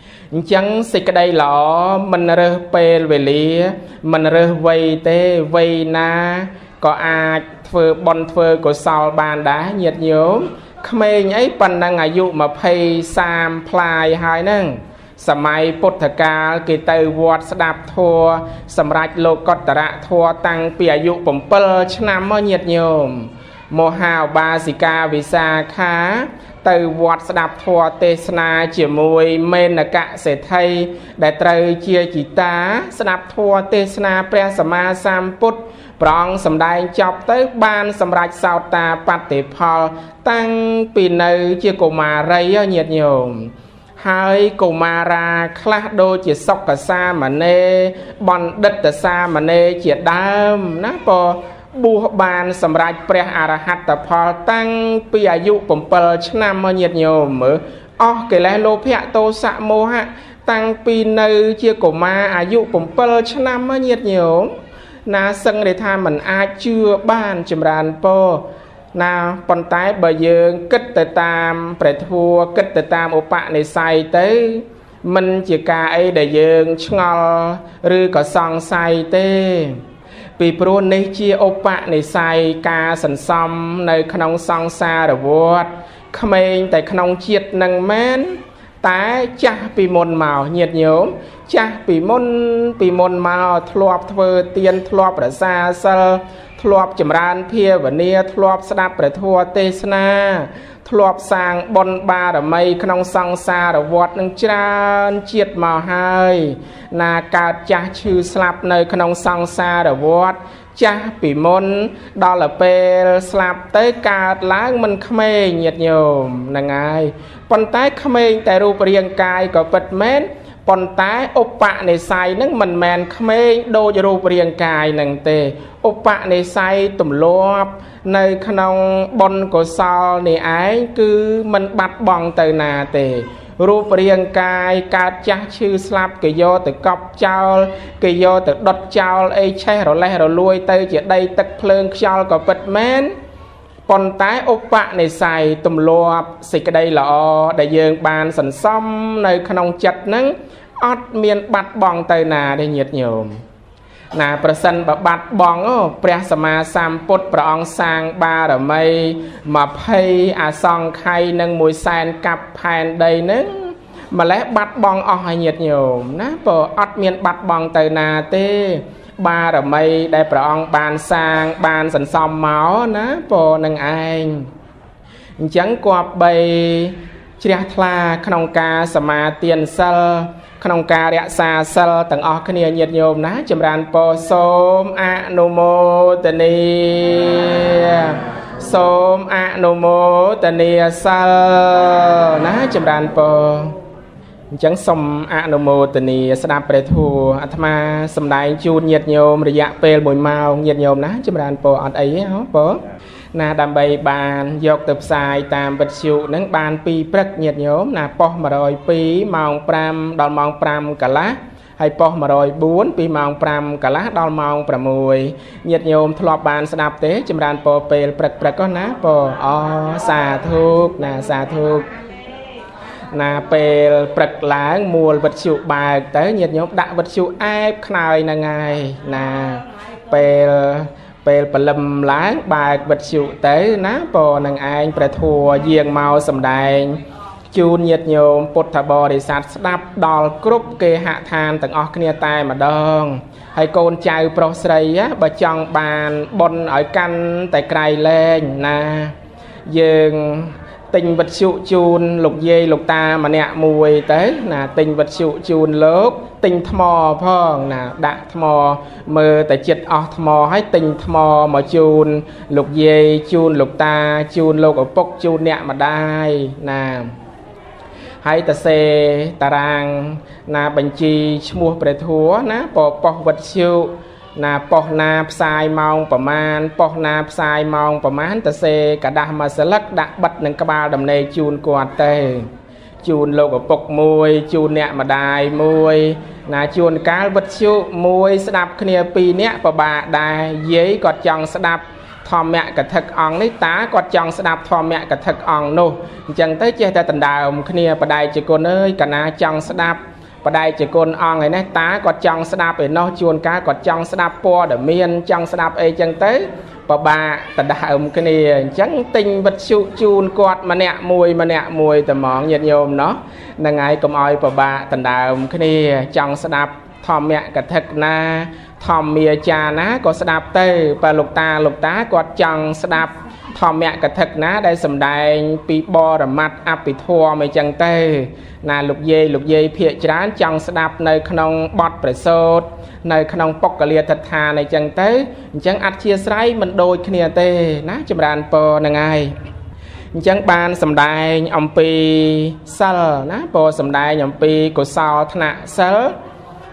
Speaker 1: chẳng xịt cái đây lọ mình rơ pê về lý mình rơ vây tê vây na có ai phơ bon phơ của sao bàn đá nhiệt nhóm khmê nhảy pan đang ngày dụ mà pay sam plai hai nâng sầm mai put thà ca kỳ từ vọt đạp thua sầm rạch lô cọt tả thua tăng bìa dụ bẩm pơ năm mơ nhiệt nhóm mô hào ba xì ca vì xa khá từ vọt đạp thua tê sna chỉ mùi men là cả sẽ thay để trời chia chỉ ta đạp thua tê sna pre sama sam put prong sầm đai chọc tới ban sầm rạch sao ta pat tê phò tăng pì nơi chia cổ mà rây nhiệt nhôm hai cổ mà ra class đôi chỉ sọc cả xa mà nê bon đất cả xa mà nê chỉ đam ná po បួសបានសម្រាប់ព្រះអរហត្តផលតាំងពីអាយុ7ឆ្នាំមកញាតិញោមមើលអស់កិលេសលោភៈទោសៈមោហៈតាំងពីនៅជាកុមារអាយុ7ឆ្នាំមកញាតិញោមណាសឹងដែលថាมันអាចជឿបានចម្រើនពរណាប៉ុន្តែបើយើងគិតទៅតាមព្រះធម៌គិតទៅតាមឧបនិស្ស័យទៅមិនជាការអីដែលយើងឆ្ងល់ឬក៏សង្ស័យទេពីព្រោះនេះជាឧបនិស្ស័យការសន្សំនៅក្នុងសង្សារវដ្តក្មេងតែក្នុងជាតិនឹងមែនតែចាស់ពីមុនមកញាតិញោមចាស់ពីមុនពីមុនមកធ្លាប់ធ្វើទានធ្លាប់រក្សាសិលធ្លាប់ចម្រើនភាវនាធ្លាប់ស្ដាប់ព្រះធម៌ទេសនាធ្លាប់សាងបុណ្យបារមីក្នុងសង្សារវដ្តនឹងច្រើនជាតិមកហើយណាកើតចាស់ឈឺស្លាប់នៅក្នុងសង្សារវដ្តចាស់ពីមុនដល់ពេលស្លាប់ទៅកើតឡើងមិនក្មេងញាតិញោមហ្នឹងហើយប៉ុន្តែក្មេងតែរូបរាងកាយក៏ពិតមែនប៉ុន្តែឧបនិស្ស័យនឹងមិនមែនក្មេងដូចរូបរាងកាយនឹងទេឧបនិស្ស័យទម្លាប់នៅក្នុងបុណ្យកុសលនេះឯងគឺមិនបាត់បង់ទៅណាទេរូបរាងកាយកើតចាស់ឈឺស្លាប់គេយកទៅកប់ចោលគេយកទៅដុតចោលអីឆេះរលេះរលួយទៅជាដីទឹកភ្លើងខ្យល់ក៏ពិតមែនប៉ុន្តែឧបនិស្ស័យទម្លាប់សេចក្តីល្អដែលយើងបានសន្សំនៅក្នុងចិត្តហ្នឹងអត់មានបាត់បង់ទៅណាទេញាតិញោមណាប្រសិនបើបាត់បង់ព្រះសម្មាសម្ពុទ្ធព្រះអង្គសាងបារមី20អសង្ខ័យនិងមួយសែនកាប់ផែនដីហ្នឹងម្លេះបាត់បង់អស់ហើយញាតិញោមណាព្រោះអត់មានបាត់បង់ទៅណាទេបារមីដែលព្រះអង្គបានសាងបានសន្សំមកណាព្រោះនឹងឯងអញ្ចឹងគប្បីជ្រះថ្លាក្នុងការសមាទានសិលក្នុងការរក្សាសិលទាំងអស់គ្នាញាតិញោមណាចម្រើនពរសូមអនុមោទនាសូមអនុមោទនាសិលណាចម្រើនពរអញ្ចឹងសូមអនុមោទនាស្ដាប់ព្រះធម៌អាត្មាសម្ដែងជូនញាតិញោមរយៈពេលមួយម៉ោងញាតិញោមណាចម្រើនពរអត់អីទេហ៎ពរណាដើម្បីបានយកទៅផ្សាយតាមវិទ្យុនឹងបានពីព្រឹកញាតិញោមណាប៉ុស102ម៉ោង5ដល់ម៉ោង5កន្លះហើយប៉ុស104ពីម៉ោង5កន្លះដល់ម៉ោង6ញាតិញោមធ្លាប់បានស្ដាប់ទេចម្រើនពរពេលព្រឹកព្រឹកណាពរអូសាធុណាសាធុណាពេលព្រឹកឡើងមួលវិទ្យុបើកទៅញាតិញោមដាក់វិទ្យុអែបខ្នើយហ្នឹងហើយណាពេលពេលព្រលឹមឡើងបើកវិទ្យុទៅណាពរនឹងឯងព្រះធម៌យាងមកសម្ដែងជូនញាតិញោមពុទ្ធបរិស័ទស្ដាប់ដល់គ្រប់គេហដ្ឋានទាំងអស់គ្នាតែម្ដងហើយកូនចៅប្រុសស្រីបើចង់បានបុណ្យឲ្យកាន់តែក្រៃលែងណាយើងទិញវិទ្យុជូនលោកយាយលោកតាម្នាក់មួយទៅណាទិញវិទ្យុជូនលោកទិញថ្មផងណាដាក់ថ្មមើលតែចិត្តអស់ថ្មហើយទិញថ្មមកជូនលោកយាយជូនលោកតាជូនលោកឪពុកជូនអ្នកម្ដាយណាហើយតសេតារាងណាបញ្ជីឈ្មោះព្រះធម៌ណាពប៉ុសវិទ្យុណាប៉ុសណាផ្សាយម៉ោងប្រមាណប៉ុសណាផ្សាយម៉ោងប្រមាណតសេกระดาษមួយស្លឹកដាក់បិទនឹងក្បាលដំណេកជូនគាត់ទៅជូនលោកឪពុកមួយជូនអ្នកម្ដាយមួយណាជួនកាលវិទ្យុមួយស្ដាប់គ្នាពីរនាក់ពិបាកដែរយាយគាត់ចង់ស្ដាប់ធម្មកថាអង្គនេះតាគាត់ចង់ស្ដាប់ធម្មកថាអង្គនោះអញ្ចឹងទៅចេះតែដណ្ដើមគ្នាបដិជគុណអើយកណាចង់ស្ដាប់បដិជគុណអង្គឯនេះតាគាត់ចង់ស្ដាប់ឯនោះជួនកាលគាត់ចង់ស្ដាប់ព័ត៌មានចង់ស្ដាប់អីចឹងទៅពិបាកដណ្ដើមគ្នាអញ្ចឹងទិញវិទ្យុជូនគាត់ម្នាក់មួយម្នាក់មួយតែហ្មងញាតិញោមណោះហ្នឹងហើយកុំឲ្យពិបាកដណ្ដើមគ្នាចង់ស្ដាប់ធម្មកថាណាធម្មាចារណាក៏ស្ដាប់ទៅបើលោកតាលោកតាគាត់ចង់ស្ដាប់ធម្មកថាណាដែលសម្ដែងពីបរមត្តអភិធម្មអីចឹងទៅណាលោកយាយលោកយាយភាកច្រើនចង់ស្ដាប់នៅក្នុងបទប្រសូតនៅក្នុងពុក្ខលាទិដ្ឋានអីចឹងទៅអញ្ចឹងអធិស្ឋានមិនដូចគ្នាទេណាចម្រើនពរហ្នឹងហើយអញ្ចឹងបានសម្ដែងអំពីសិលណាពរសម្ដែងអំពីកុសលថ្នាក់សិល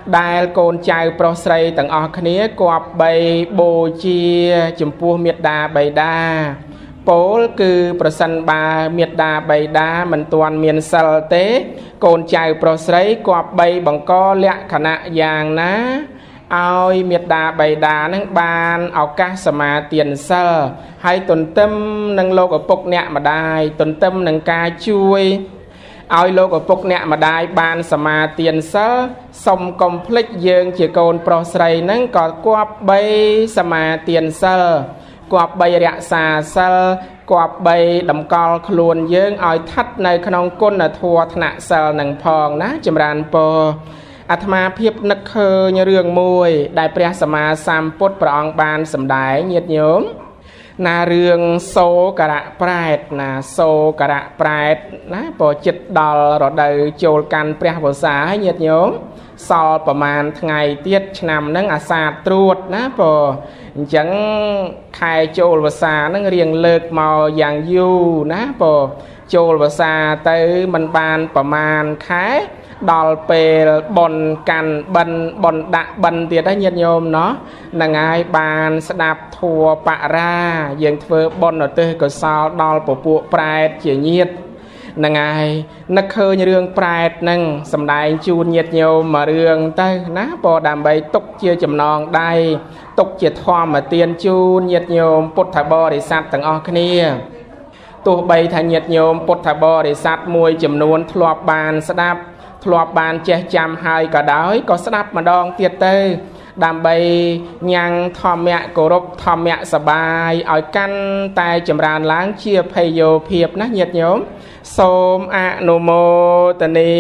Speaker 1: ដែលកូនចៅប្រុសស្រីទាំងអស់គ្នាគប្បីបូជាចំពោះមេត្តាបិតាពោលគឺប្រសិនបើមេត្តាបិតាមិនទាន់មានសិលទេកូនចៅប្រុសស្រីគប្បីបង្កលក្ខណៈយ៉ាងណាឲ្យមេត្តាបិតានឹងបានឱកាសសមាទានសិលហើយទន្ទឹមនឹងលោកឪពុកអ្នកម្ដាយទន្ទឹមនឹងការជួយឲ្យលោកឪពុកអ្នកម្ដាយបានសមាទានសិលសុំកុំភ្លេចយើងជាកូនប្រុសស្រីនឹងក៏គប្បីសមាទានសិលគប្បីរក្សាសិលគប្បីតម្កល់ខ្លួនយើងឲ្យស្ថិតនៅក្នុងគុណធម៌ថ្នាក់សិលនឹងផងណាចម្រើនពរអាត្មាភាពនឹកឃើញរឿងមួយដែលព្រះសម្មាសម្ពុទ្ធព្រះអង្គបានសម្ដែងញាតិញោមណារឿងសូករៈប្រែតណាសូករៈប្រែតណាពរចិត្តដល់រដូវចូលកាន់ព្រះវស្សាហើយញាតិញោមសល់ប្រមាណថ្ងៃទៀតឆ្នាំហ្នឹងអាសាឍត្រួតណាពរអញ្ចឹងខែចូលវស្សាហ្នឹងរៀងលើកមកយ៉ាងយូរណាពរចូលវស្សាទៅមិនបានប្រមាណខែដល់ពេលបនកាន់បិណ្ឌបនដាក់បិណ្ឌទៀតហើយញាតិញោមណោះហ្នឹងហើយបានស្ដាប់ធัวបរាយើងធ្វើបនឧទ្ទិសកុសលដល់ពពួកប្រែតជាញាតិហ្នឹងហើយនឹកឃើញរឿងប្រែតហ្នឹងសំដែងជូនញាតិញោមមករឿងទៅណាពរដើម្បីទុកជាចំណងដៃទុកជាធម្មទានជូនញាតិញោមពុទ្ធបរិស័ទទាំងអស់គ្នាទោះបីថាញាតិញោមពុទ្ធបរិស័ទមួយចំនួនធ្លាប់បានស្ដាប់ធ្លាប់បានចេះចាំហើយក៏ដោយក៏ស្ដាប់ម្ដងទៀតទៅដើម្បីញ៉ាំងធម្មៈគោរពធម្មៈសបាយឲ្យកាន់តែចម្រើនឡើងជាភ័យយោភាពណាញាតិញោមសូមអនុមោទនា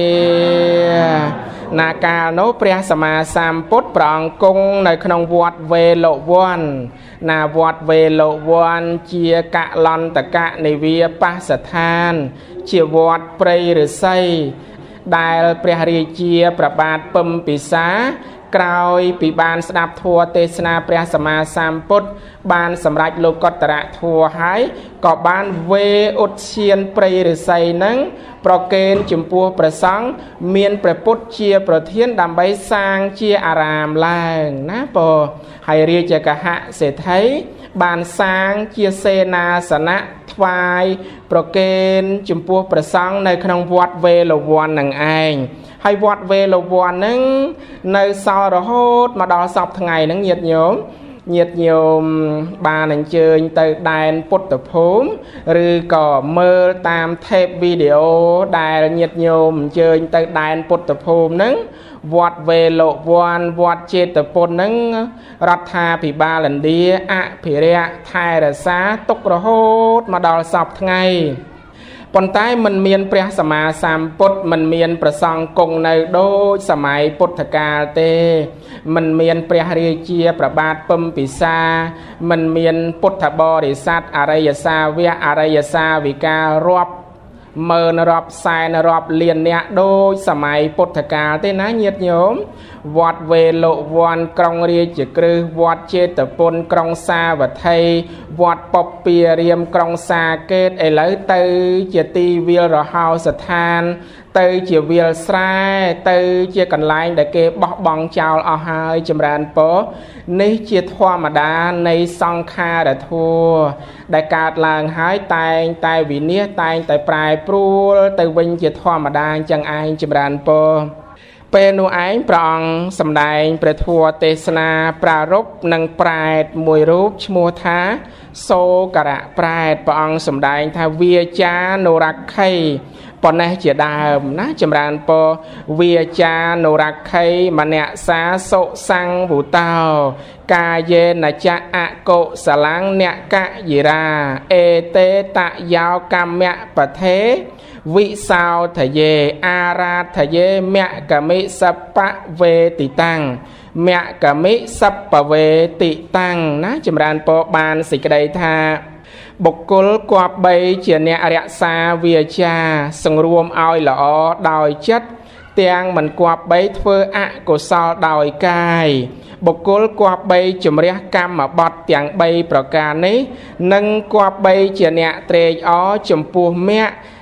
Speaker 1: ណាកាលនោះព្រះសម្មាសម្ពុទ្ធព្រះអង្គគង់នៅក្នុងវត្តវេលវ័នណាវត្តវេលវ័នជាកលន្តកនិវាបស្សដ្ឋានជាវត្តព្រៃឫស្សីដែលព្រះរាជាប្របាទពំពិសាក្រោយពីបានស្ដាប់ធម៌ទេសនាព្រះសម្មាសម្ពុទ្ធបានសម្រេចលោកុត្តរធម៌ហើយក៏បានវេឧទ្យានព្រៃឫស្សីនឹងប្រគេនចំពោះព្រះសង្ឃមានព្រះពុទ្ធជាប្រធានដើម្បីសាងជាអារាមឡើងណាពរហើយរាជកហៈសេដ្ឋីបានសាងជាសេនាសនៈថ្វាយប្រគេនចំពោះព្រះសង្ឃនៅក្នុងវត្តវេលវ័ននឹងឯងហើយវត្តវេលវ័ននឹងនៅសល់រហូតមកដល់សពថ្ងៃហ្នឹងញាតិញោមញាតិញោមបានអញ្ជើញទៅដែនពុទ្ធភូមិឬក៏មើលតាមថេបវីដេអូដែលញាតិញោមអញ្ជើញទៅដែនពុទ្ធភូមិហ្នឹងវត្តវេលវ័នវត្តចេតពុនហ្នឹងរដ្ឋាភិបាលឥណ្ឌាអភិរក្សថែរក្សាទុករហូតមកដល់សពថ្ងៃប៉ុន្តែមិនមានព្រះសម្មាសម្ពុទ្ធមិនមានព្រះសង្ឃគង់នៅដូចសម័យពុទ្ធកាលទេមិនមានព្រះរាជាប្របាទពំពិសាមិនមានពុទ្ធបរិស័ទអរិយសាវកអរិយសាវិការាប់ម៉ឺនរាប់សែនរាប់លានអ្នកដូចសម័យពុទ្ធកាលទេណាញាតិញោមវត្តវេលវ័នក្រុងរាជក្រឹសវត្តចេតពុនក្រុងសាវត្ថីវត្តពពារាមក្រុងសាកេតឥឡូវទៅជាទីវាលរហោស្ថានទៅជាវាលស្រែទៅជាកន្លែងដែលគេបោះបង់ចោលអស់ហើយចម្រើនពរនេះជាធម្មតានៃសង្ខារធัวដែលកើតឡើងហើយតែងតែវិនិច្ឆ័យតែងតែប្រែប្រួលទៅវិញជាធម្មតាអញ្ចឹងឯងចម្រើនពរពេលនោះឯងព្រះអង្គសម្ដែងព្រះធម៌ទេសនាប្រារព្ធនឹងប្រែតមួយរូបឈ្មោះថាសូករៈប្រែតព្រះអង្គសម្ដែងថាវាចានុរក្ខីប៉ុណ្ណេះជាដើមណាចម្រើនពរវាចានុរក្ខីមនសាសុសង្វុតោកាយេនចៈអកុសលੰអ្នកកយិរាអេតេតយោកម្មៈបថេវិសោថយេអារាថយេមកមិសបវេតិតាំងមកមិសបវេតិតាំងណាចម្រើនពរបានសេចក្តីថាបុគ្គលគប្បីជាអ្នករក្សាវាចាសង្រួមឲ្យល្អដោយចិត្តទាំងមិនគប្បីធ្វើអកុសលដោយកាយបុគ្គលគប្បីជំរះកម្មបត្តិទាំងបីប្រការនេះនិងគប្បីជាអ្នកត្រេកអរចំពោះមគ្គ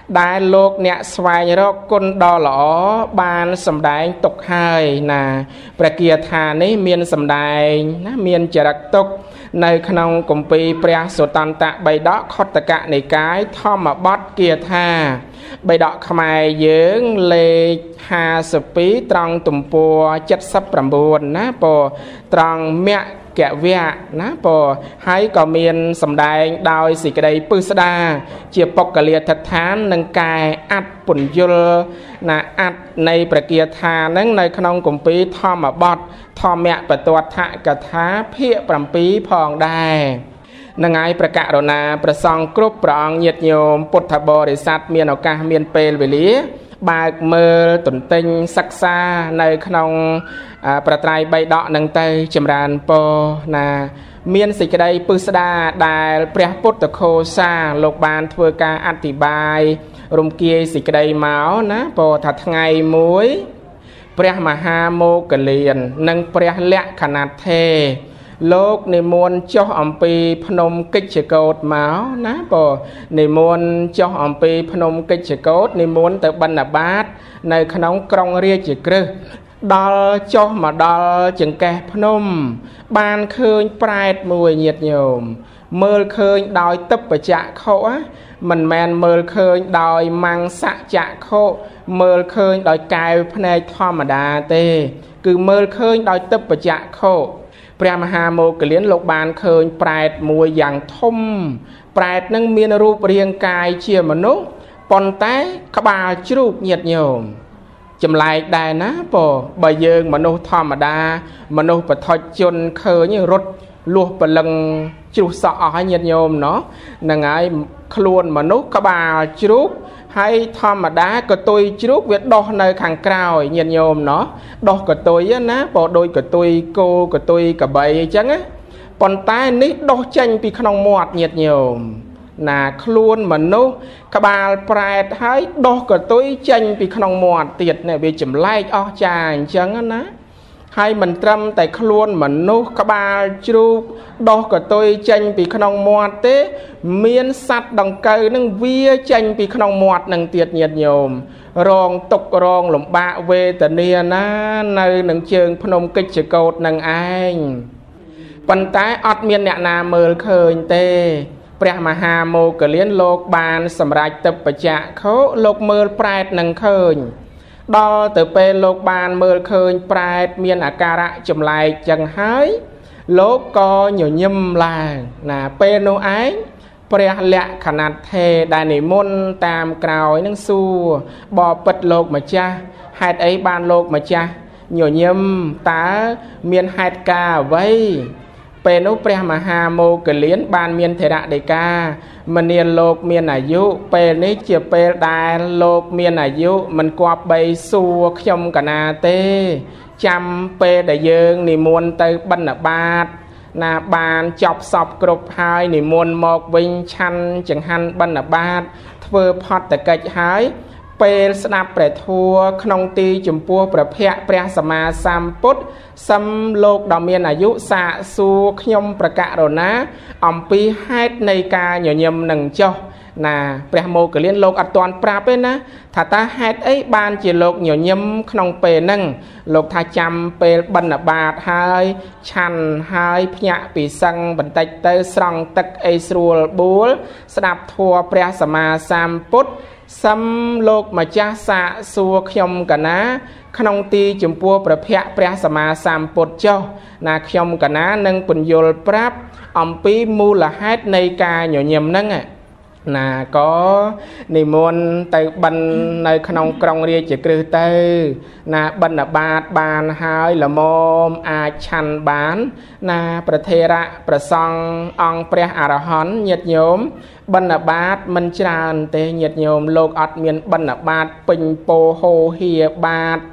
Speaker 1: ដែលលោកអ្នកស្វែងរកគុណដ៏ល្អបានសម្ដែងទុកហើយណាព្រះគាថានេះមានសម្ដែងណាមានចរិតទុកនៅក្នុងគម្ពីរព្រះសុត្តន្តបិដកខុទ្ទកនិកាយធម្មបទគាថាបិដកខ្មែរយើងលេខห้าสิบពីរត្រង់ទំព័រเจ็ดสิบเก้าណាពត្រង់មគ្គវៈណាពហើយក៏មានសម្ដែងដោយសេចក្តីពិស្ដាជាបុគ្គលាធិដ្ឋាននិងកែអត្តពន្យល់ណាអត្តនៃព្រះគាថានឹងនៅក្នុងគម្ពីរធម្មបទធម្មបទដ្ឋកថាភាគbảyផងដែរនឹងហើយព្រះករុណាព្រះសង្ឃគ្រប់ព្រះអង្គញាតិញោមពុទ្ធបរិស័ទមានឱកាសមានពេលវេលាបើកមើលទន្ទិញសិក្សានៅក្នុងប្រត្រៃបិដកនឹងទៅចម្រើនពរណាមានសេចក្តីពិស្ដាដែលព្រះពុទ្ធឃោសាលោកបានធ្វើការអធិប្បាយរំគាយសេចក្តីមកណាពរថាថ្ងៃមួយព្រះមហាមោគលាននិងព្រះលក្ខណត្ថេលោកនិមន្តចុះអំពីភ្នំកិច្ចកោតមកណាពនិមន្តចុះអំពីភ្នំកិច្ចកោតនិមន្តទៅបណ្ឌបាតនៅក្នុងក្រុងរាជក្រឹសដល់ចុះមកដល់ចង្កេះភ្នំបានឃើញប្រែតមួយញាតិញោមមើលឃើញដោយទិព្វចក្ខុមិនមែនមើលឃើញដោយមង្សចក្ខុមើលឃើញដោយកែវភ្នែកធម្មតាទេគឺមើលឃើញដោយទិព្វចក្ខុព្រះមហាមោគលានលោកបានឃើញប្រែតមួយយ៉ាងធំប្រែតនឹងមានរូបរាងកាយជាមនុស្សប៉ុន្តែក្បាលជ្រូកញាតិញោមចម្លែកដែរណាពបើយើងមនុស្សធម្មតាមនុស្សបឋិជនឃើញរត់លួសព្រលឹងជ្រុះសក់អស់ហើយញាតិញោមណោះហ្នឹងហើយខ្លួនមនុស្សក្បាលជ្រូកហើយធម្មតាកតុយជ្រូកវាដោះនៅខាងក្រោយញាតិញោមណោះដោះកតុយណាបើដូចកតុយគោកតុយកបីអញ្ចឹងណាប៉ុន្តែនេះដោះចេញពីក្នុងមាត់ញាតិញោមណាខ្លួនមនុស្សក្បាលប្រែតហើយដោះកតុយចេញពីក្នុងមាត់ទៀតនេះវាចម្លែកអស្ចារ្យអញ្ចឹងណាហើយមិនត្រឹមតែខ្លួនមនុស្សក្បាលជ្រូកដោះកតុយចេញពីក្នុងមាត់ទេមានសត្វដង្កូវនឹងវាចេញពីក្នុងមាត់នឹងទៀតញាតិញោមរងទុក្ខរងលំបាកវេទនាណានៅនឹងជើងភ្នំកិច្ចកោតនឹងឯងប៉ុន្តែអត់មានអ្នកណាមើលឃើញទេព្រះមហាមោគលានលោកបានសម្រេចទិព្វចក្ខុលោកមើលប្រែតនឹងឃើញដល់ទៅពេលលោកបានមើលឃើញប្រែតមានអាការៈចម្លែកចឹងហើយលោកក៏ញញឹមឡើងណាពេលនោះឯងព្រះលក្ខណត្ថេដែលនិមន្តតាមក្រោយនឹងសួរបបិទ្ធលោកម្ចាស់ហេតុអីបានលោកម្ចាស់ញញឹមតើមានហេតុការអ្វីពេលនោះព្រះមហាមោគលានបានមានធរៈដីកាមនាលលោកមានអាយុពេលនេះជាពេលដែលលោកមានអាយុមិនគប្បីសួរខ្ញុំកណាទេចាំពេលដែលយើងនិមន្តទៅបណ្ឌបាតណាបានចប់សពគ្រប់ហើយនិមន្តមកវិញឆាន់ចង្ហាន់បណ្ឌបាតធ្វើផត្តកិច្ចហើយពេលស្ដាប់ព្រះធម៌ក្នុងទីចំពោះព្រះភ័ក្ត្រព្រះសម្មាសម្ពុទ្ធសឹមលោកដ៏មានអាយុសាកសួរខ្ញុំប្រករុណាអំពីហេតុនៃការញញឹមនឹងចុះណាព្រះមោគលានលោកអត់ទាន់ប្រាប់ទេណាថាតើហេតុអីបានជាលោកញញឹមក្នុងពេលហ្នឹងលោកថាចាំពេលបណ្ឌបាតហើយឆាន់ហើយភ្ញាក់ពីសឹងបន្តិចទៅស្រង់ទឹកអីស្រួលបួលស្ដាប់ធម៌ព្រះសម្មាសម្ពុទ្ធសឹមលោកម្ចាស់សាកសួរខ្ញុំកណាក្នុងទីចំពោះព្រះភ័ក្ត្រព្រះសម្មាសម្ពុទ្ធចុះណាខ្ញុំកណានឹងពន្យល់ប្រាប់អំពីមូលហេតុនៃការញញឹមហ្នឹងណាក៏និមន្តទៅបិណ្ឌនៅក្នុងក្រុងរាជក្រឹសទៅណាបណ្ឌបាតបានហើយល្មមអាចឆាន់បានណាប្រធេរៈប្រសង់អង្គព្រះអរហន្តញាតិញោមបណ្ឌបាតមិនច្រើនទេញាតិញោមលោកអត់មានបណ្ឌបាតពេញពោហោហៀបាត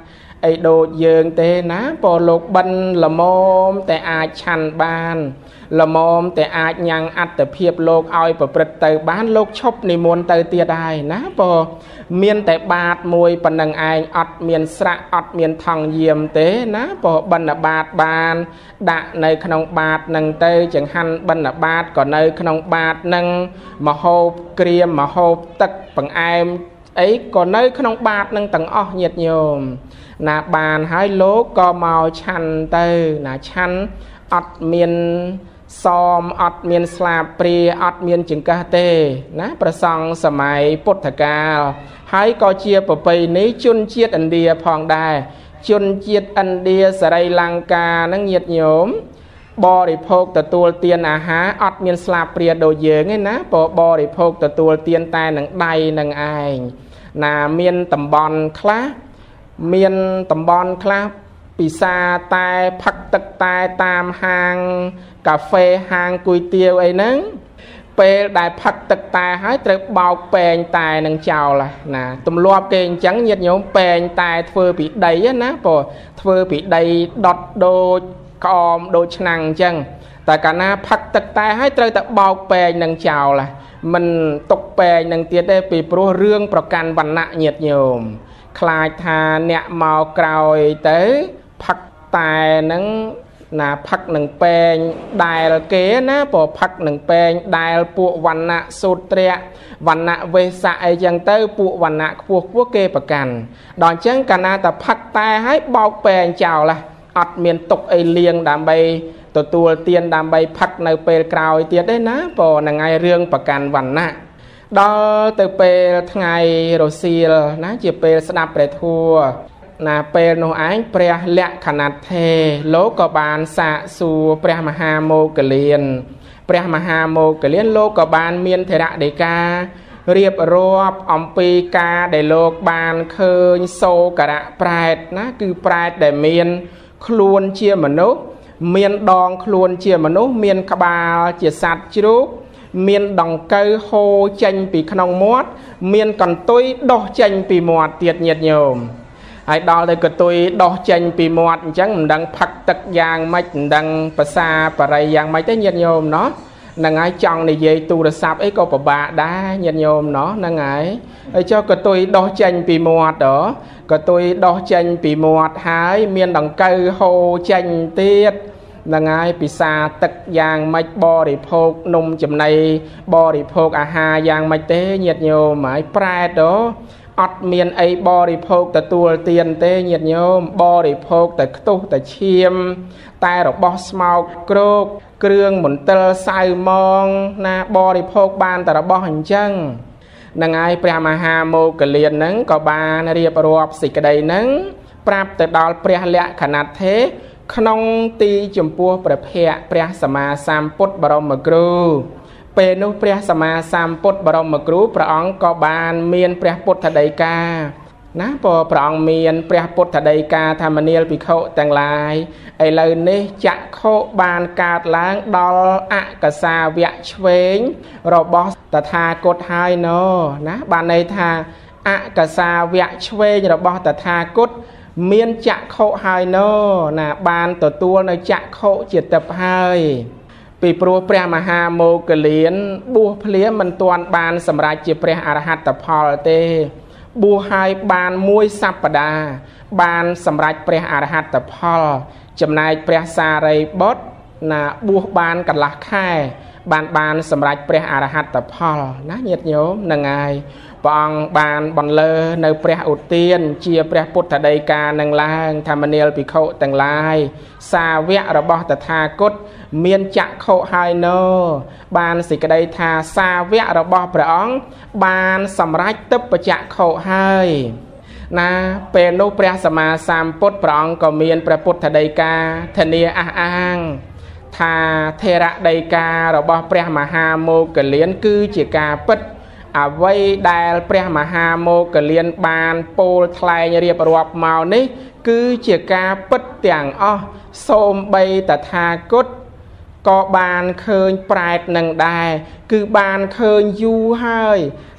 Speaker 1: អីដូចយើងទេណាពោលោកបិណ្ឌល្មមតែអាចឆាន់បានល្មមតែអាចញ៉ាំងអត្តភាពលោកឲ្យប្រព្រឹត្តទៅបានលោកឈប់និមន្តទៅទៀតហើយណាពោមានតែបាតមួយប៉ុណ្ណឹងឯងអត់មានស្រាក់អត់មានថង់យាមទេណាពោបិណ្ឌបាតបានដាក់នៅក្នុងបាតនឹងទៅចង្ហាន់បិណ្ឌបាតក៏នៅក្នុងបាតនឹងមហូបក្រៀមមហូបទឹកបង្អែមអីក៏នៅក្នុងបាតនឹងទាំងអស់ញាតិញោមណាបានហើយលោកក៏មកឆាន់ទៅណាឆាន់អត់មានសមអត់មានស្លាបព្រាអត់មានចង្កឹះទេណាប្រសង់សម័យពុទ្ធកាលហើយក៏ជាប្រពៃណីជនជាតិឥណ្ឌាផងដែរជនជាតិឥណ្ឌាសរីលង្កានឹងញាតិញោមបរិភោគទទួលទានអាហារអត់មានស្លាបព្រាដូចយើងទេណាព្រោះបរិភោគទទួលទានតែនឹងដៃនឹងឯងណាមានតំបន់ខ្លះមានតំបន់ខ្លះពិសាតែផឹកទឹកតែតាមហាងកាហ្វេហាងគុយទាវអីហ្នឹងពេលដែលផឹកទឹកតែហើយត្រូវបោកពេងតែនឹងចោលណាទម្លាប់គេអញ្ចឹងញាតិញោមពេងតែធ្វើពីដីណាព្រោះធ្វើពីដីដុតដូចក្អមដូចឆ្នាំងអញ្ចឹងតែកាលណាផឹកទឹកតែហើយត្រូវតែបោកពេងនឹងចោលមិនទុកពេងនឹងទៀតទេពីព្រោះរឿងប្រកាន់វណ្ណៈញាតិញោមខ្លាចថាអ្នកមកក្រោយទៅផឹកតែនឹងណាផឹកនឹងពេងដែលគេណាព្រោះផឹកនឹងពេងដែលពួកវណ្ណៈសូត្រៈវណ្ណៈវេសៈអីចឹងទៅពួកវណ្ណៈខ្ពស់ខ្ពស់គេប្រកាន់ដល់អញ្ចឹងកាលណាតែផឹកតែឲ្យបោកពេងចោលអត់មានទុកអីលៀងដើម្បីទទួលទានដើម្បីផឹកនៅពេលក្រោយទៀតទេណាព្រោះហ្នឹងហើយរឿងប្រកាន់វណ្ណៈដល់ទៅពេលថ្ងៃរសៀលណាជាពេលស្ដាប់ព្រះធម៌ណាពេលនោះឯងព្រះលក្ខណត្ថេលោកក៏បានសាកសួរព្រះមហាមោគលានព្រះមហាមោគលានលោកក៏បានមានធរដីការៀបរាប់អំពីការដែលលោកបានឃើញសូករៈប្រែតណាគឺប្រែតដែលមានខ្លួនជាមនុស្សមានដងខ្លួនជាមនុស្សមានក្បាលជាសត្វជ្រូកមានដង្កូវហូរចេញពីក្នុងមាត់មានកន្ទុយដុះចេញពីមាត់ទៀតញាតិញោមហើយដល់ទៅកន្ទុយដុះចេញពីមាត់អញ្ចឹងមិនដឹងផឹកទឹកយ៉ាងម៉េចមិនដឹងភាសាបរិយយ៉ាងម៉េចទេញាតិញោមណោះហ្នឹងហើយចង់និយាយទូរស័ព្ទអីក៏ពិបាកដែរញាតិញោមណោះហ្នឹងហើយហើយចុះកន្ទុយដុះចេញពីមាត់ហ៎កន្ទុយដុះចេញពីមាត់ហើយមានដង្កូវហូរចេញទៀតហ្នឹងហើយពិសាទឹកយ៉ាងម៉េចបរិភោគនំចំណីបរិភោគអាហារយ៉ាងម៉េចទេញាតិញោមហើយប្រែតហ៎អត់មានអីបរិភោគទទួលទានទេញាតិញោមបរិភោគតែខ្ទុះតែឈាមតែរបស់ស្មោកគ្រោកគ្រឿងមន្ទិលសៅម៉ងណាបរិភោគបានតែរបស់អញ្ចឹងហ្នឹងហើយព្រះមហាមោគលានហ្នឹងក៏បានរៀបរាប់សេចក្តីហ្នឹងប្រាប់ទៅដល់ព្រះលក្ខណត្ថេក្នុងទីចំពោះព្រះភ័ក្ត្រព្រះសម្មាសម្ពុទ្ធបរមគ្រូពេលនោះព្រះសម្មាសម្ពុទ្ធបរមគ្រូព្រះអង្គក៏បានមានព្រះពុទ្ធដីកាណាព្រោះព្រះអង្គមានព្រះពុទ្ធដីកាថាមនាលភិក្ខុទាំងឡាយឥឡូវនេះចក្ខុបានកើតឡើងដល់អកសាវៈឆ្វេងរបស់តថាគតហើយណូណាបានន័យថាអកសាវៈឆ្វេងរបស់តថាគតមានចក្ខុហើយណូណាបានទទួលនៅចក្ខុជាទិព្វហើយពីព្រោះព្រះមហាមោគលានបួសភ្លាមមិនទាន់បានសម្រេចជាព្រះអរហត្តផលទេបួសហើយបានមួយសប្តាហ៍បានសម្រេចព្រះអរហត្តផលចំណែកព្រះសារីបុត្រណាបួសបានកន្លះខែបានបានសម្រេចព្រះអរហត្តផលណាញាតិញោមហ្នឹងហើយព្រះអង្គបានបន្លឺនៅព្រះឧទានជាព្រះពុទ្ធដីកានឹងឡើងថាមនាលភិក្ខុទាំងឡាយសាវករបស់តថាគតមានចក្ខុហើយណូបានសេចក្តីថាសាវករបស់ព្រះអង្គបានសម្រេចទិព្វចក្ខុហើយណាពេលនោះព្រះសម្មាសម្ពុទ្ធព្រះអង្គក៏មានព្រះពុទ្ធដីកាធានាអះអាងថាថេរដីការបស់ព្រះមហាមោគលានគឺជាការពិតអ្វីដែលព្រះមហាមោគលានបានពោលថ្លែងរៀបរាប់មកនេះគឺជាការពិតទាំងអស់សូម្បីតថាគតក៏បានឃើញប្រែតនឹងដែរគឺបានឃើញយូរហើយ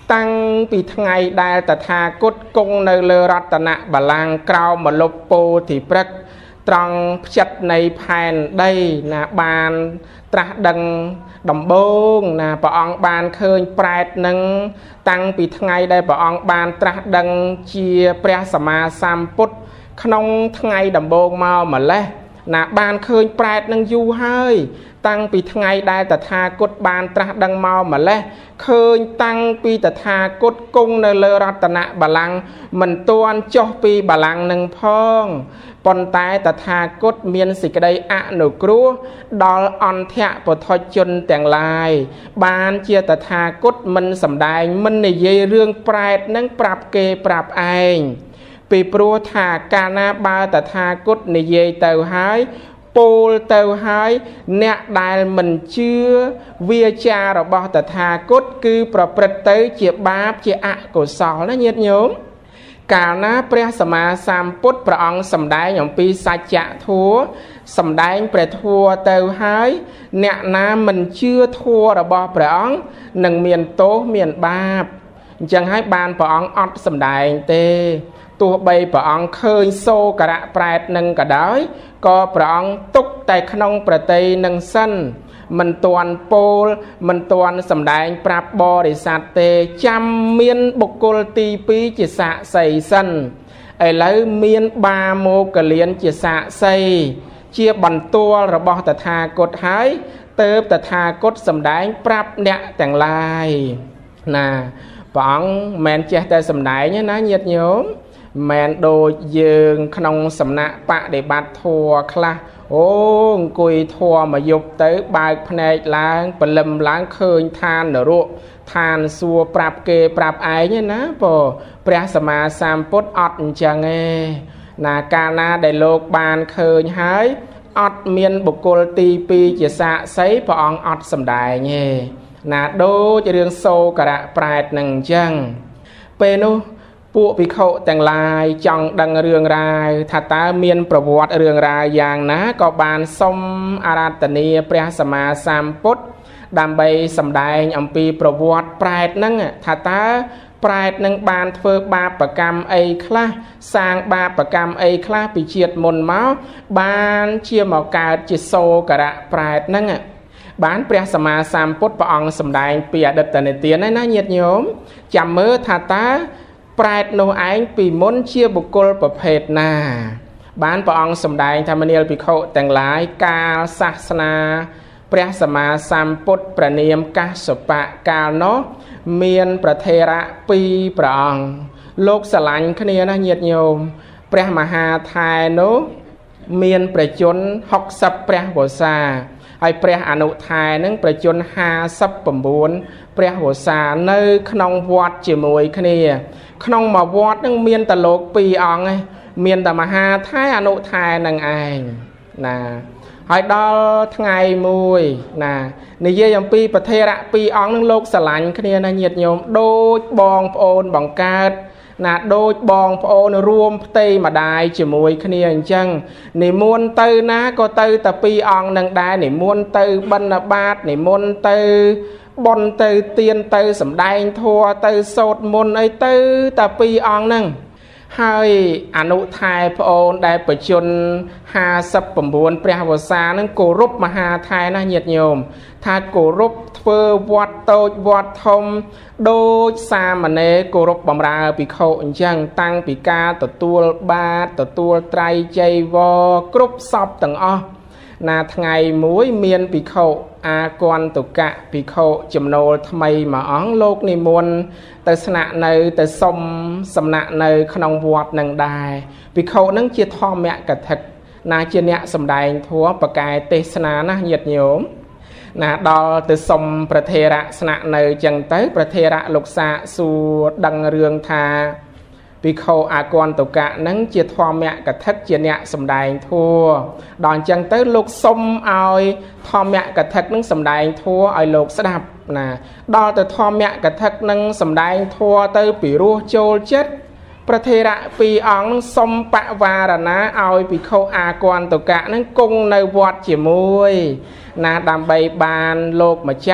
Speaker 1: tăng bị ngày đại tà tha cốt cung nơi lơ rát tà nạ bà lang cao mà lộp bô thì prek trong chất này phàn đây là bàn tra đằng đầm bông là bà ông bàn khơi prát nâng tăng bị ngày đây bà ông bàn tra đằng chia pre sama sam put không ngày đầm bông mau mà lẽ là bàn khơi prát nâng du hơi tăng bị ngày đại tà tha cốt bàn tra đằng mau mà lẽ khơi tăng bị tà tha cốt cung nơi lơ rát tà nạ bà lang mình tuan cho pi bà lang nâng phongปนตายตถาคตเมียนสิกได้อนุครัวดอลออนเทะปทจนแต่งลายบานเจียตถาคตมันสำได้มันในเยเรื่องปลายนั่งปรับเกปรับเองปีปรัวถากานาบาตถาคตในเยเตาหายปูลเตาหายเนะได้มันเชื่อวิจาระบตถาคตคือประพฤติเตยเจียบาปเจียอะกุศลนะเงียบโยมกาลนะพระสัมมาสัมพุทธพระองค์สำได้อย่างปีสัจจะทัวสำได้ประทัวเตาหายเนี่ยนะมันเชื่อทัวระบอบพระองค์หนึ่งเมียนโตเมียนบาปจังให้บานพระองค์อัดสำได้เตตัวใบพระองค์เคยโซกระแปรหนึ่งกระได้ก็พระองค์ตุกแต่ขนมประเตยหนึ่งสั้นมันตวนโปลมันตวนสำได้ปรับบริษัทเตจำเมียนบุกกลตีปีจิสะใส่สั้นไอ้แล้วเมียนบาโมกเลียนจิสะใส่เจียบันตัวระบอบตถาคตหายเติบตถาคตสำได้ปรับเนี่ยแต่งลายนะป๋องแมนเจแต่สำได้เนี่ยนะเงียดโยมแมนโดยยืงขนมสำนักปะเดบัดทัวคลาโอ้กุยทัวมายุบเตยบายพเนจล้างปลมล้างเคยทานเนรุทานสัวปรับเกปรับไอเนี่ยนะปอพระสมมาสามพุทธอดจังเอนาการนาได้โลกบานเคยหายอดเมียนบุกกลตีปีจะสะใสพระองค์อดสำได้เนี่ยนาโดจะเรื่องโซกระปลายหนึ่งจังเปนุពួកភិក្ខុទាំងឡាយចង់ដឹងរឿងរ៉ាវថាតើមានប្រវត្តិរឿងរ៉ាវយ៉ាងណាក៏បានសុំអារាធនាព្រះសម្មាសម្ពុទ្ធដើម្បីសម្ដែងអំពីប្រវត្តិប្រែតហ្នឹងថាតើប្រែតនឹងបានធ្វើបាបកម្មអីខ្លះសាងបាបកម្មអីខ្លះពីជាតិមុនមកបានជាមកកើតជាសូករៈប្រែតហ្នឹងបានព្រះសម្មាសម្ពុទ្ធព្រះអង្គសម្ដែងពីអតីតនិទានហ្នឹងណាញាតិញោមចាំមើលថាតើប្រែតនោះឯងពីមុនជាបុគ្គលប្រភេទណាបានព្រះអង្គសម្ដែងថាមនាលភិក្ខុទាំងឡាយកាលសាសនាព្រះសម្មាសម្ពុទ្ធព្រះនាមកាសបៈកាលនោះមានប្រធេរៈពីរព្រះអង្គលោកស្រឡាញ់គ្នាណាញាតិញោមព្រះមហាថែនោះមានព្រះជន្មហុកសិបព្រះវស្សាហើយព្រះអនុថែនឹងព្រះជន្មห้าสิบเก้าព្រះវស្សានៅក្នុងវត្តជាមួយគ្នាក្នុងមួយវត្តនឹងមានតែលោកពីរអង្គឯងមានតែមហាថែអនុថែនឹងឯងណាហើយដល់ថ្ងៃមួយណានិយាយអំពីប្រធេរៈពីរអង្គនឹងលោកស្រឡាញ់គ្នាណាញាតិញោមដូចបងប្អូនបង្កើតណាដូចបងប្អូនរួមផ្ទៃម្ដាយជាមួយគ្នាអញ្ចឹងនិមន្តទៅណាក៏ទៅតែពីរអង្គនឹងដែរនិមន្តទៅបិណ្ឌបាតនិមន្តទៅបន់ទៅទៀនទៅសម្ដែងធម៌ទៅសូត្រមន្តអីទៅតែពីរអង្គហ្នឹងហើយអនុថែប្អូនដែលបជនห้าสิบเก้าព្រះវស្សានឹងគោរពមហាថែណាញាតិញោមថាគោរពធ្វើវត្តតូចវត្តធំដូចសាមណេរគោរពបម្រើភិក្ខុអញ្ចឹងតាំងពីការទទួលបាតទទួលត្រៃចីវរគ្រប់សពទាំងអស់ណាថ្ងៃមួយមានភិក្ខុអាគន្តកៈភិក្ខុចំណូលថ្មីមួយអង្គលោកនិមន្តទៅស្នាក់នៅទៅសុំសំណាក់នៅក្នុងវត្តនឹងដែរភិក្ខុនឹងជាធម្មកថាណាជាអ្នកសម្ដែងធម៌ប្រកែទេសនាណាញាតិញោមណាដល់ទៅសុំប្រធេរៈស្នាក់នៅចឹងទៅប្រធេរៈលោកសាកសួរដឹងរឿងថាភិក្ខុអាគន្តកៈនឹងជាធម្មកថាជាអ្នកសម្ដែងធម៌ដល់អញ្ចឹងទៅលោកសុំឲ្យធម្មកថានឹងសម្ដែងធម៌ឲ្យលោកស្ដាប់ណាដល់ទៅធម្មកថានឹងសម្ដែងធម៌ទៅពីរោះចូលចិត្តប្រធេរៈពីរអង្គនឹងសុំបវារណាឲ្យភិក្ខុអាគន្តកៈនឹងគង់នៅវត្តជាមួយណាដើម្បីបានលោកម្ចាស់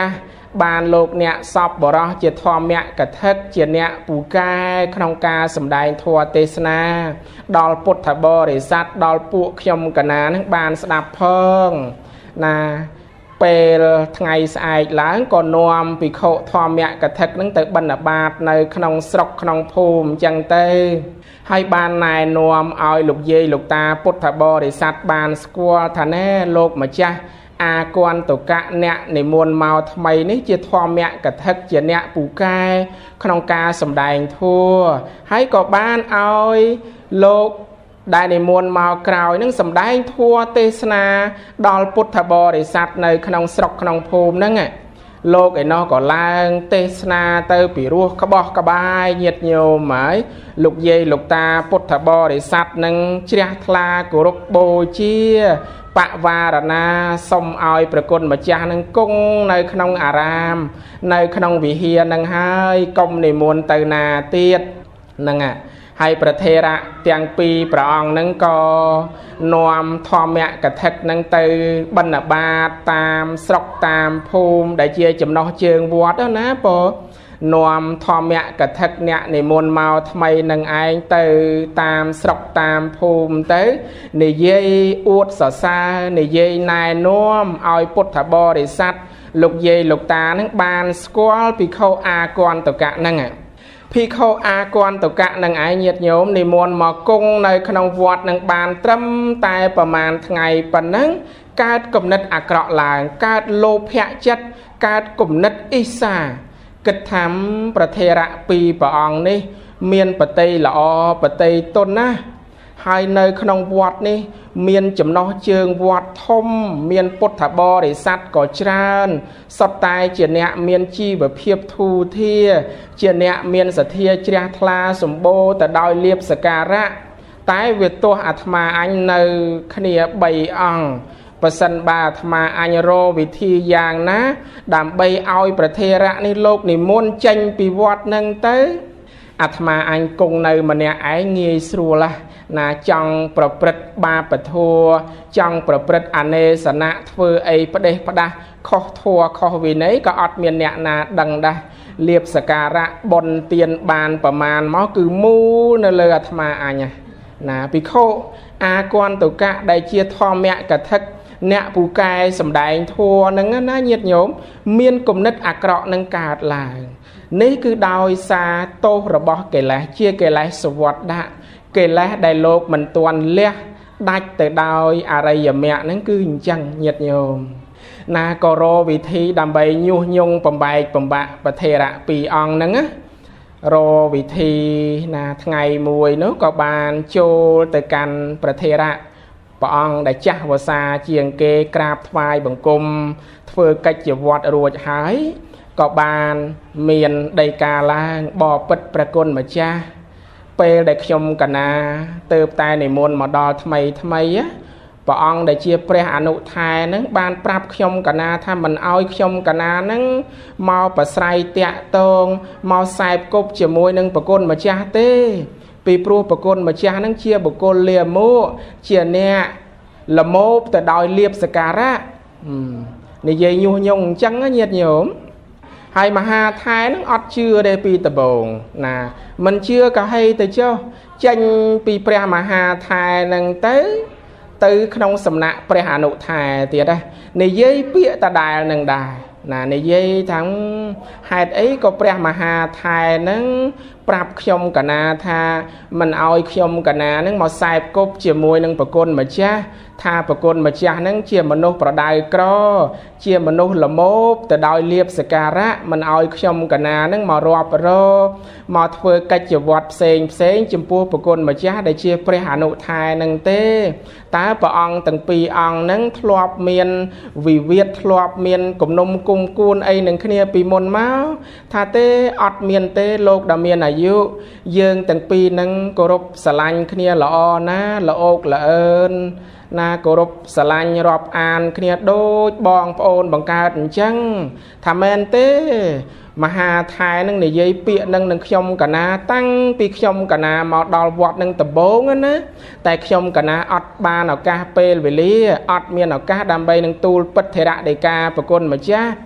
Speaker 1: បានលោកអ្នកសពបរោះជាធម្មៈកថាជាអ្នកពូកែក្នុងការសម្ដែងធម៌ទេសនាដល់ពុទ្ធបរិស័ទដល់ពួកខ្ញុំកណានឹងបានស្ដាប់ផងណាពេលថ្ងៃស្អែកឡើងក៏នាំភិក្ខុធម្មៈកថានឹងទៅបិណ្ឌបាតនៅក្នុងស្រុកក្នុងភូមិអញ្ចឹងទៅហើយបានណែនាំឲ្យលោកយាយលោកតាពុទ្ធបរិស័ទបានស្គាល់ថាណែលោកម្ចាស់អាគន្តកៈអ្នកនិមន្តមកថ្មីនេះជាធម្មៈកថាជាអ្នកពូកែក្នុងការសម្ដែងធម៌ហើយក៏បានឲ្យលោកដែលនិមន្តមកក្រោយនឹងសម្ដែងធម៌ទេសនាដល់ពុទ្ធបរិស័ទនៅក្នុងស្រុកក្នុងភូមិហ្នឹងលោកឯណោះក៏ឡើងទេសនាទៅពីរោះក្បោះក្បាយញាតិញោមហើយលោកយាយលោកតាពុទ្ធបរិស័ទនឹងជ្រះថ្លាគោរពបូជាបវារណាសុំឲ្យប្រគុណម្ចាស់នឹងគង់នៅក្នុងអារាមនៅក្នុងវិហារនឹងហើយកុំនិមន្តទៅណាទៀតហ្នឹងហើយប្រធេរៈទាំងពីរព្រះអង្គនឹងក៏នាំធម្មៈកថានឹងទៅបណ្ឌបាតតាមស្រុកតាមភូមិដែលជាចំណោះជើងវត្តណាពោនាំធម្មៈកថាអ្នកនិមន្តមកថ្មីនឹងឯងទៅតាមស្រុកតាមភូមិទៅនិយាយអួតសរសើរនិយាយណែនាំឲ្យពុទ្ធបរិស័ទលោកយាយលោកតានឹងបានស្គាល់ភិក្ខុអាគន្តកៈនឹងភិក្ខុអាគន្តកៈនឹងឯងញាតិញោមនិមន្តមកគង់នៅក្នុងវត្តនឹងបានត្រឹមតែប្រមាណថ្ងៃប៉ុណ្ណឹងកើតគំនិតអាក្រក់ឡើងកើតលោភៈចិត្តកើតគំនិតអ៊ីសាគិតថាប្រធេរៈពីរព្រះអង្គនេះមានបតីល្អបតីទុនណាហើយនៅក្នុងវត្តនេះមានចំណោះជើងវត្តធំមានពុទ្ធបរិស័ទក៏ច្រើនសុទ្ធតែជាអ្នកមានជីវភាពធូរធារជាអ្នកមានសទ្ធាជ្រះថ្លាសម្បូរទៅដោយលាភសក្ការៈតែវាទោះអាត្មាអញនៅគ្នាបីអង្គបើសិនបើអាត្មាអញរកវិធីយ៉ាងណាដើម្បីឲ្យប្រធេរៈនេះលោកនិមន្តចេញពីវត្តនឹងទៅអាត្មាអញគង់នៅម្នាក់ឯងងាយស្រួលណាចង់ប្រព្រឹត្តបាបធម៌ចង់ប្រព្រឹត្តអនេសនៈធ្វើអីផ្ដេសផ្ដាស់ខុសធម៌ខុសវិន័យក៏អត់មានអ្នកណាដឹងដែរលៀបសការៈបុណ្យទានបានប្រមាណមកគឺមូលនៅលើអាត្មាអញណាភិក្ខុអាគន្តកៈដែលជាធម្មៈកថាអ្នកពូកែសម្ដែងធម៌ហ្នឹងណាញាតិញោមមានគំនិតអាក្រក់នឹងកើតឡើងនេះគឺដោយសារទោសរបស់កិលេសជាកិលេសសវត្តដាក់កិលេសដែលលោកមិនទាន់លះដាច់ទៅដោយអរិយមគ្គហ្នឹងគឺអញ្ចឹងញាតិញោមណាក៏រកវិធីដើម្បីញុះញង់បំបែកបំបាក់ប្រធេរៈពីរអង្គហ្នឹងណារកវិធីណាថ្ងៃមួយនោះក៏បានចូលទៅកាន់ប្រធេរៈព្រះអង្គដែលចាស់វសាជាងគេក្រាបថ្វាយបង្គំធ្វើកិច្ចជាវត្តរួចហើយក៏បានមានដីកាឡើងបបិទ្ធប្រគុណម្ចាស់ពេលដែលខ្ញុំកណាទៅតែនិមន្តមកដល់ថ្មីថ្មីព្រះអង្គដែលជាព្រះអនុថែនឹងបានប្រាប់ខ្ញុំកណាថាមិនអោយខ្ញុំកណានឹងមកប្រស្រ័យតាក់ទងមកសែបគប់ជាមួយនឹងប្រគុណម្ចាស់ទេពីព្រោះប្រគុណម្ចាស់នឹងជាបុគ្គលលាមកជាអ្នកល្មោបទៅដោយលៀបសការៈនិយាយញុះញង់អញ្ចឹងញាតិញោមហើយមហាថែនឹងអត់ជឿទេពីដំបូងណាមិនជឿក៏ហីទៅចុះចេញពីព្រះមហាថែនឹងទៅទៅក្នុងសំណាក់ព្រះអនុថែទៀតណានិយាយពាក្យតដែលនឹងដែរណានិយាយថាហេតុអីក៏ព្រះមហាថែនឹងប្រាប់ខ្ញុំកណាថាមិនអោយខ្ញុំកណានឹងមកសែបគប់ជាមួយនឹងប្រគុណម្ចាស់ថាប្រគុណម្ចាស់នឹងជាមនុស្សប្រដៅក្រជាមនុស្សល្មោបទៅដោយលៀបសការៈមិនអោយខ្ញុំកណានឹងមករាប់រមកធ្វើកិច្ចវត្តផ្សេងផ្សេងចំពោះប្រគុណម្ចាស់ដែលជាព្រះអនុថែនឹងទេតើព្រះអង្គទាំងពីរអង្គនឹងធ្លាប់មានវិវាទធ្លាប់មានគំនុំគុំគួនអីនឹងគ្នាពីមុនមកថាទេអត់មានទេលោកដែលមានអាយុយើងទាំងពីរនឹងគោរពស្រឡាញ់គ្នាល្អណាល្អោកល្អើនណាគោរពស្រឡាញ់រាប់អានគ្នាដូចបងប្អូនបង្កើតអញ្ចឹងថាមែនទេមហាថែនឹងនិយាយពាក្យនឹងនឹងខ្ញុំកណាតាំងពីខ្ញុំកណាមកដល់វត្តនឹងដំបូងណាតែខ្ញុំកណាអត់បានឱកាសពេលវេលាអត់មានឱកាសដើម្បីនឹងទូលពិតធរៈដីកាប្រគុណម្ចាស់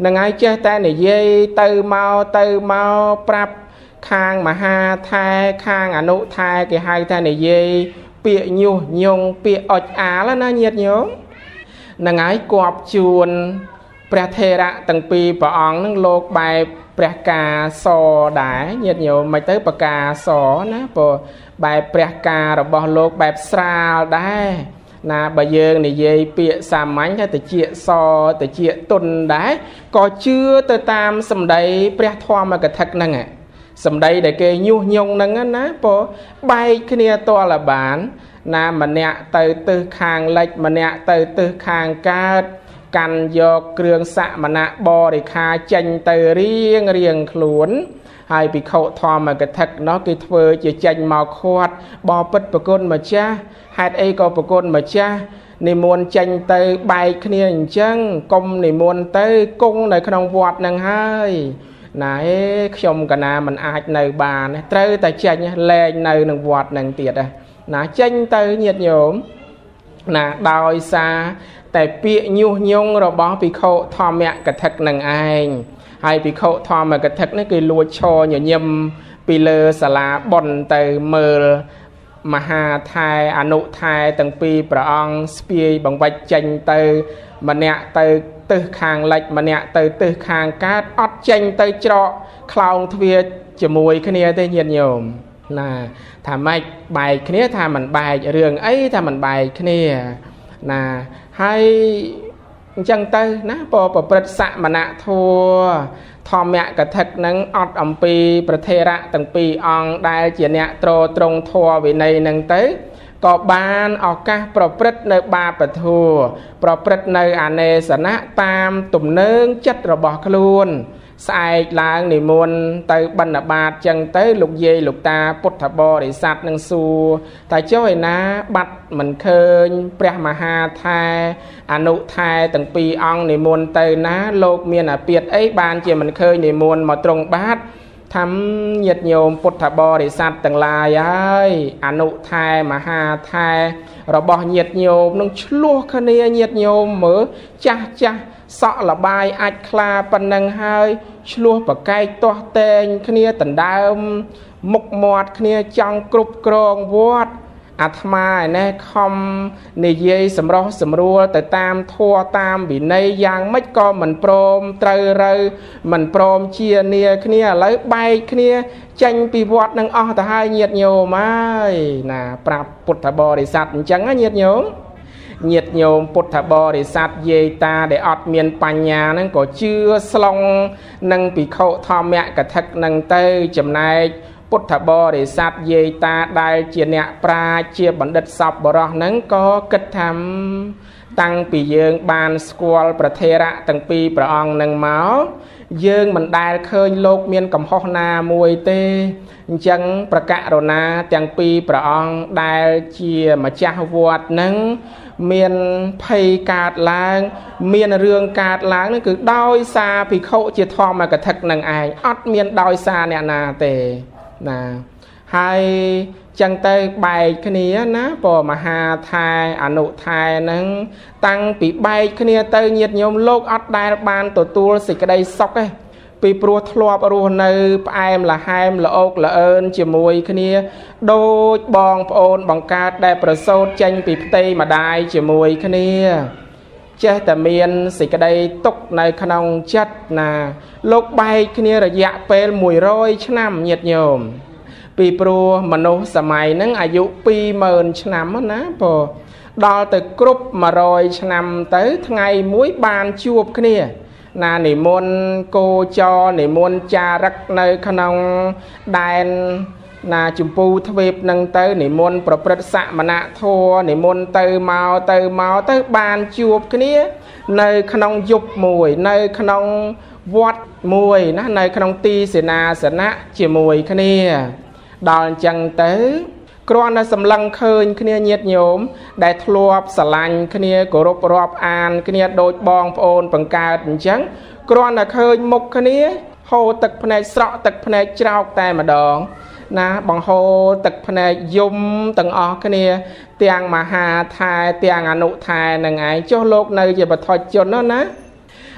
Speaker 1: នឹងហើយចេះតែនិយាយទៅមកទៅមកប្រាប់ខាងមហាថែខាងអនុថែគេហៅថានិយាយពាក្យញុះញង់ពាក្យអុចអាលណាញាតិញោមនឹងហើយគប់ជួនព្រះថេរៈទាំងពីរព្រះអង្គនឹងលោកបែបព្រះការសដែរញាតិញោមមិនទៅប្រការសណាព្រោះបែបព្រះការរបស់លោកបែបស្រាលដែរណាបើយើងនិយាយពាក្យសាមញ្ញថាតិចសតិចទុនដែរក៏ជឿទៅតាមសម្ដីព្រះធម្មកថាហ្នឹងសម្ដីដែលគេញុះញង់ហ្នឹងណាព្រោះបែកគ្នាតលបានណាម្នាក់ទៅទិសខាងលិចម្នាក់ទៅទិសខាងកើតកាន់យកគ្រឿងសក្មណៈបរិខាចេញទៅរៀងរៀងខ្លួនហើយភិក្ខុធម្មកថានោះគេធ្វើជាចេញមកខាត់បបិទ្ធប្រគុណម្ចាស់ហេតុអីក៏ប្រគុណម្ចាស់និមន្តចេញទៅបែកគ្នាអញ្ចឹងកុំនិមន្តទៅគង់នៅក្នុងវត្តនឹងហើយណាអេខ្ញុំកណាមិនអាចនៅបានត្រូវតែចេញលែងនៅក្នុងវត្តនឹងទៀតណាចេញទៅញាតិញោមណាដោយសារតែពាក្យញុះញង់របស់ភិក្ខុធម្មកថានឹងឯងហើយភិក្ខុធម្មកថានេះគេលួចឈរញញឹមពីលើសាលាបុណ្យទៅមើលមហាថែអនុថែទាំងពីរព្រះអង្គស្ពាយបង្វិចចេញទៅម្នាក់ទៅទិសខាងលិចម្នាក់ទៅទិសខាងកើតអត់ចេញទៅច្រកខ្លោងទ្វារជាមួយគ្នាទេញាតិញោមណាថាម៉េចបែកគ្នាថាមិនបែករឿងអីថាមិនបែកគ្នាណាហើយអញ្ចឹងទៅណាព្រោះប្រព្រឹត្តសមណធម៌ធម្មកថានឹងអត់អំពីប្រធេរៈទាំងពីរអង្គដែលជាអ្នកត្រត្រង់ធម៌វិន័យនឹងទៅក៏បានឱកាសប្រព្រឹត្តនៅបាបធម៌ប្រព្រឹត្តនៅអនេសនៈតាមទំនើងចិត្តរបស់ខ្លួនស្អែកឡើងនិមន្តទៅបណ្ឌបាតចឹងទៅលោកយាយលោកតាពុទ្ធបរិស័ទនឹងសួរតែចុះឯណាបាត់មិនឃើញព្រះមហាថែអនុថែទាំងពីរអង្គនិមន្តទៅណាលោកមានអាពាធអីបានជាមិនឃើញនិមន្តមកត្រង់បាតធម្មញាតិញោមពុទ្ធបរិស័ទទាំងឡាយហើយអនុថែមហាថែរបស់ញាតិញោមនឹងឆ្លោះគ្នាញាតិញោមមើលចាស់ចាស់សក់លបាយអាចខ្លាប៉ុណ្ណឹងហើយឆ្លោះប្រកែកទាស់តែងគ្នាដណ្ដើមមុខមាត់គ្នាចង់គ្រប់គ្រងវត្តអាត្មាឯណេះខំនិយាយសម្រោះសម្រួលទៅតាមធម៌តាមវិន័យយ៉ាងម៉េចក៏មិនព្រមត្រូវរើមិនព្រមជានីគ្នាឥឡូវបែកគ្នាចេញពីវត្តនឹងអស់ទៅហើយញាតិញោមហើយណាប្រាប់ពុទ្ធបរិស័ទអញ្ចឹងណាញាតិញោមញាតិញោមពុទ្ធបរិស័ទយាយតាដែលអត់មានបញ្ញាហ្នឹងក៏ជឿស្លងនឹងភិក្ខុធម្មកថានឹងទៅចំណែកពុទ្ធបរិស័ទយាយតាដែលជាអ្នកប្រាជ្ញជាបណ្ឌិតសពបរោះហ្នឹងក៏គិតថាតាំងពីយើងបានស្គាល់ប្រធេរៈទាំងពីរព្រះអង្គនឹងមកយើងមិនដែលឃើញលោកមានកំហុសណាមួយទេអញ្ចឹងប្រកករណាទាំងពីរព្រះអង្គដែលជាម្ចាស់វត្តហ្នឹងមានភ័យកើតឡើងមានរឿងកើតឡើងហ្នឹងគឺដោយសារភិក្ខុជាធម្មកថានឹងឯងអត់មានដោយសារអ្នកណាទេណាហើយចឹងទៅបែកគ្នាណាព្រោះមហាថែអនុថែហ្នឹងតាំងពីបែកគ្នាទៅញាតិញោមលោកអត់ដែលបានទទួលសេចក្តីសុខទេពីព្រោះធ្លាប់រស់នៅផ្អែមល្ហែមល្អោកល្អើនជាមួយគ្នាដូចបងប្អូនបង្កើតដែលប្រសូតចេញពីផ្ទៃម្ដាយជាមួយគ្នាចេះតែមានសេចក្តីទុកនៅក្នុងចិត្តណាលោកបែកគ្នារយៈពេលមួយរយឆ្នាំញាតិញោមពីព្រោះមនុស្សសម័យហ្នឹងអាយុពីរម៉ឺនឆ្នាំណាព្រោះដល់ទៅគ្រប់មួយរយឆ្នាំទៅថ្ងៃមួយបានជួបគ្នាណានិមន្តគោចរនិមន្តចារឹកនៅក្នុងដែនណាជម្ពូទ្វេបនឹងទៅនិមន្តប្រព្រឹត្តសមណធម៌និមន្តទៅមកទៅមកទៅបានជួបគ្នានៅក្នុងយប់មួយនៅក្នុងវត្តមួយណានៅក្នុងទីសេនាសនៈជាមួយគ្នាដល់អញ្ចឹងទៅគ្រាន់តែសម្លឹងឃើញគ្នាញាតិញោមដែលធ្លាប់ស្រឡាញ់គ្នាគោរពរាប់អានគ្នាដូចបងប្អូនបង្កើតអញ្ចឹងគ្រាន់តែឃើញមុខគ្នាហូរទឹកភ្នែកស្រក់ទឹកភ្នែកច្រោកតែម្ដងណាបង្ហូរទឹកភ្នែកយំទាំងអស់គ្នាទាំងមហាថែទាំងអនុថែនឹងឯងចុះលោកនៅជាបឋិជនណា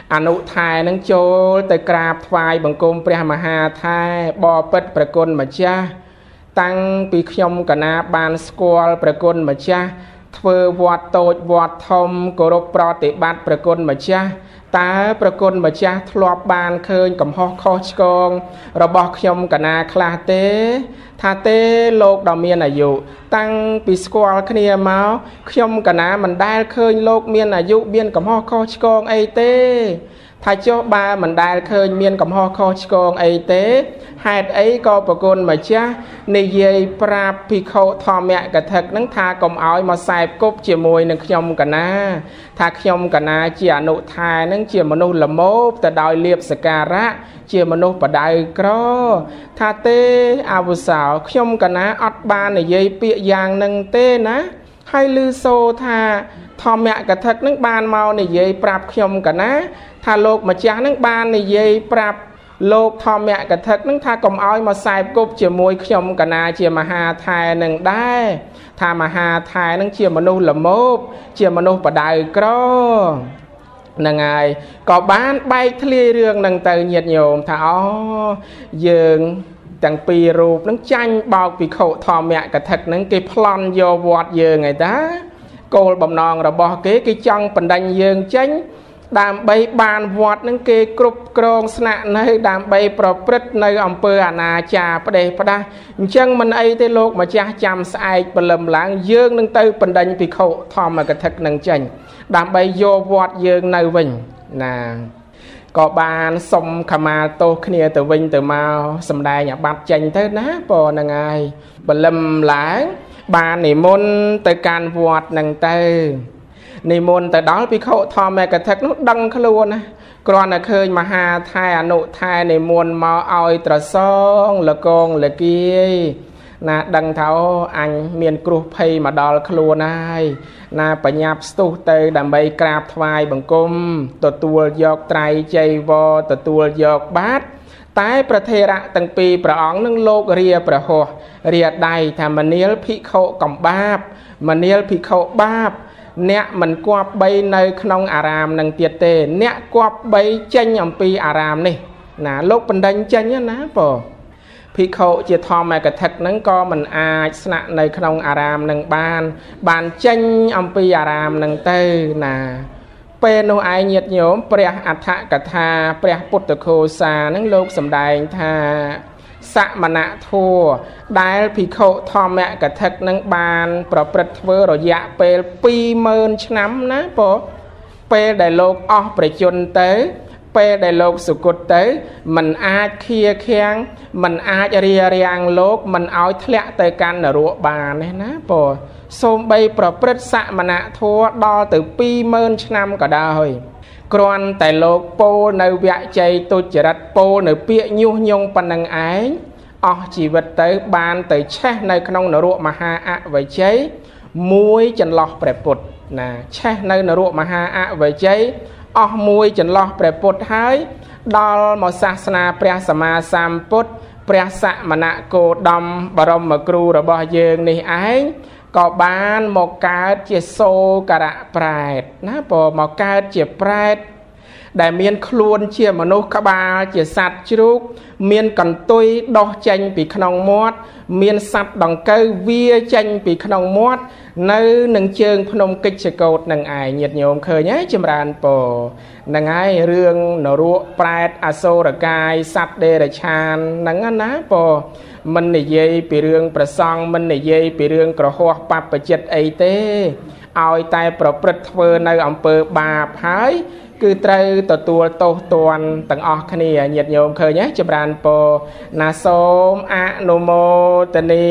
Speaker 1: អនុថែនឹងចូលទៅក្រាបថ្វាយបង្គំព្រះមហាថែបបិទ្ធប្រគុណម្ចាស់តាំងពីខ្ញុំកណាបានស្គាល់ប្រគុណម្ចាស់ធ្វើវត្តតូចវត្តធំគោរពប្រតិបត្តិប្រគុណម្ចាស់តើប្រគុណម្ចាស់ធ្លាប់បានឃើញកំហុសខុសឆ្គងរបស់ខ្ញុំកណាខ្លះទេថាទេលោកដ៏មានអាយុតាំងពីស្គាល់គ្នាមកខ្ញុំកណាមិនដែលឃើញលោកមានអាយុមានកំហុសខុសឆ្គងអីទេថាចុះបើមិនដែលឃើញមានកំហុសខុសឆ្គងអីទេហេតុអីក៏ប្រគុណម្ចាស់និយាយប្រាប់ភិក្ខុធម្មកថានឹងថាកុំឲ្យមកសែបគប់ជាមួយនឹងខ្ញុំកណាថាខ្ញុំកណាជាអនុថែនឹងជាមនុស្សល្មោបទៅដោយលៀបសក្ការៈជាមនុស្សបដៅក្រថាទេអវសោខ្ញុំកណាអត់បាននិយាយពាក្យយ៉ាងនឹងទេណាហើយឮសូរថាធម្មកថានឹងបានមកនិយាយប្រាប់ខ្ញុំកណាថាលោកម្ចាស់នឹងបាននិយាយប្រាប់លោកធម្មកថានឹងថាកុំឲ្យមកសែបគប់ជាមួយខ្ញុំកណាជាមហាថែនឹងដែរថាមហាថែនឹងជាមនុស្សល្មោបជាមនុស្សបដៅក្រនឹងហើយក៏បានបែកធ្លាយរឿងនឹងទៅញាតិញោមថាអូយើងទាំងពីររូបនឹងចាញ់បោកភិក្ខុធម្មកថានឹងគេប្លន់យកវត្តយើងឯតាគោលបំណងរបស់គេគេចង់បណ្ដេញយើងចេញដើម្បីបានវត្តនឹងគេគ្រប់គ្រងស្នាក់នៅដើម្បីប្រព្រឹត្តនៅអំពើអនាចារផ្ដេសផ្ដាស់អញ្ចឹងមិនអីទេលោកម្ចាស់ចាំស្អែកព្រលឹមឡើងយើងនឹងទៅបណ្ដេញភិក្ខុធម្មកថានឹងចេញដើម្បីយកវត្តយើងនៅវិញណាក៏បានសុំខមាលទោសគ្នាទៅវិញទៅមកសម្ដែងអាបត្តិចេញទៅណាប៉ុណ្្នឹងហើយព្រលឹមឡើងបាននិមន្តទៅកាន់វត្តនឹងទៅនិមន្តទៅដល់ភិក្ខុធម្មកថានោះដឹងខ្លួនណាគ្រាន់តែឃើញមហាថែអនុថែនិមន្តមកឲ្យត្រសងលកងលគាយណាដឹងថាអូអញមានគ្រោះភ័យមកដល់ខ្លួនហើយណាបញ្ញាប់ស្ទុះទៅដើម្បីក្រាបថ្វាយបង្គំទទួលយកត្រៃចីវរទទួលយកបាតតែប្រធេរៈទាំងពីរព្រះអង្គនឹងលោករាប្រហោះរាដៃថាមនាលភិក្ខុកំបាបមនាលភិក្ខុបាបអ្នកមិនគប្បីនៅក្នុងអារាមនឹងទៀតទេអ្នកគប្បីចេញអំពីអារាមនេះណាលោកបណ្ដេញចេញណាបងភិក្ខុជាធម្មកថានឹងក៏មិនអាចស្នាក់នៅក្នុងអារាមនឹងបានបានចេញអំពីអារាមនឹងទៅណាពេលនោះឯងញាតិញោមព្រះអដ្ឋកថាព្រះពុទ្ធឃោសានឹងលោកសម្ដែងថាសមណធัวដែលភិក្ខុធម្មកថានឹងបានប្រព្រឹត្តធ្វើរយៈពេលពីរម៉ឺនឆ្នាំណាបងពេលដែលលោកអស់ប្រជញ្ញទៅពេលដែលលោកសុគតទៅមិនអាចខៀខាំងមិនអាចរារាំងលោកមិនឲ្យធ្លាក់ទៅកាន់នរកបានទេណាបងសូម្បីប្រព្រឹត្តសមណធัวដល់ទៅពីរម៉ឺនឆ្នាំក៏ដោយគ្រាន់តែលោកពោលនៅវជ័យទុច្ចរិតពោលនៅពាក្យញុះញង់ប៉ុណ្ណឹងឯងអស់ជីវិតទៅបានទៅឆេះនៅក្នុងនរកមហាអវជ័យមួយចន្លោះព្រះពុទ្ធណាឆេះនៅនរកមហាអវជ័យអស់មួយចន្លោះព្រះពុទ្ធហើយដល់មកសាសនាព្រះសម្មាសម្ពុទ្ធព្រះសមណគោតមបរមគ្រូរបស់យើងនេះឯងក៏បានមកកើតជាសូករៈប្រែតណាព្រោះមកកើតជាប្រែតដែលមានខ្លួនជាមនុស្សក្បាលជាសត្វជ្រូកមានកន្ទុយដោះចេញពីក្នុងមាត់មានសត្វដង្កូវវាចេញពីក្នុងមាត់នៅនឹងជើងភ្នំកិច្ចកោតនឹងឯងញាតិញោមឃើញហើយចម្រើនពរនឹងហើយរឿងនរកប្រែតអសូរកាយសត្វដេរឆានហ្នឹងណាពរមិននិយាយពីរឿងប្រសង់មិននិយាយពីរឿងក្រហោះបព្វជិតអីទេឲ្យតែប្រព្រឹត្តធ្វើនៅអំពើបាបហើយគឺត្រូវទទួលទោសទណ្ឌទាំងអស់គ្នាញាតិញោមឃើញទេចម្រើនពរណាសូមអនុមោទនា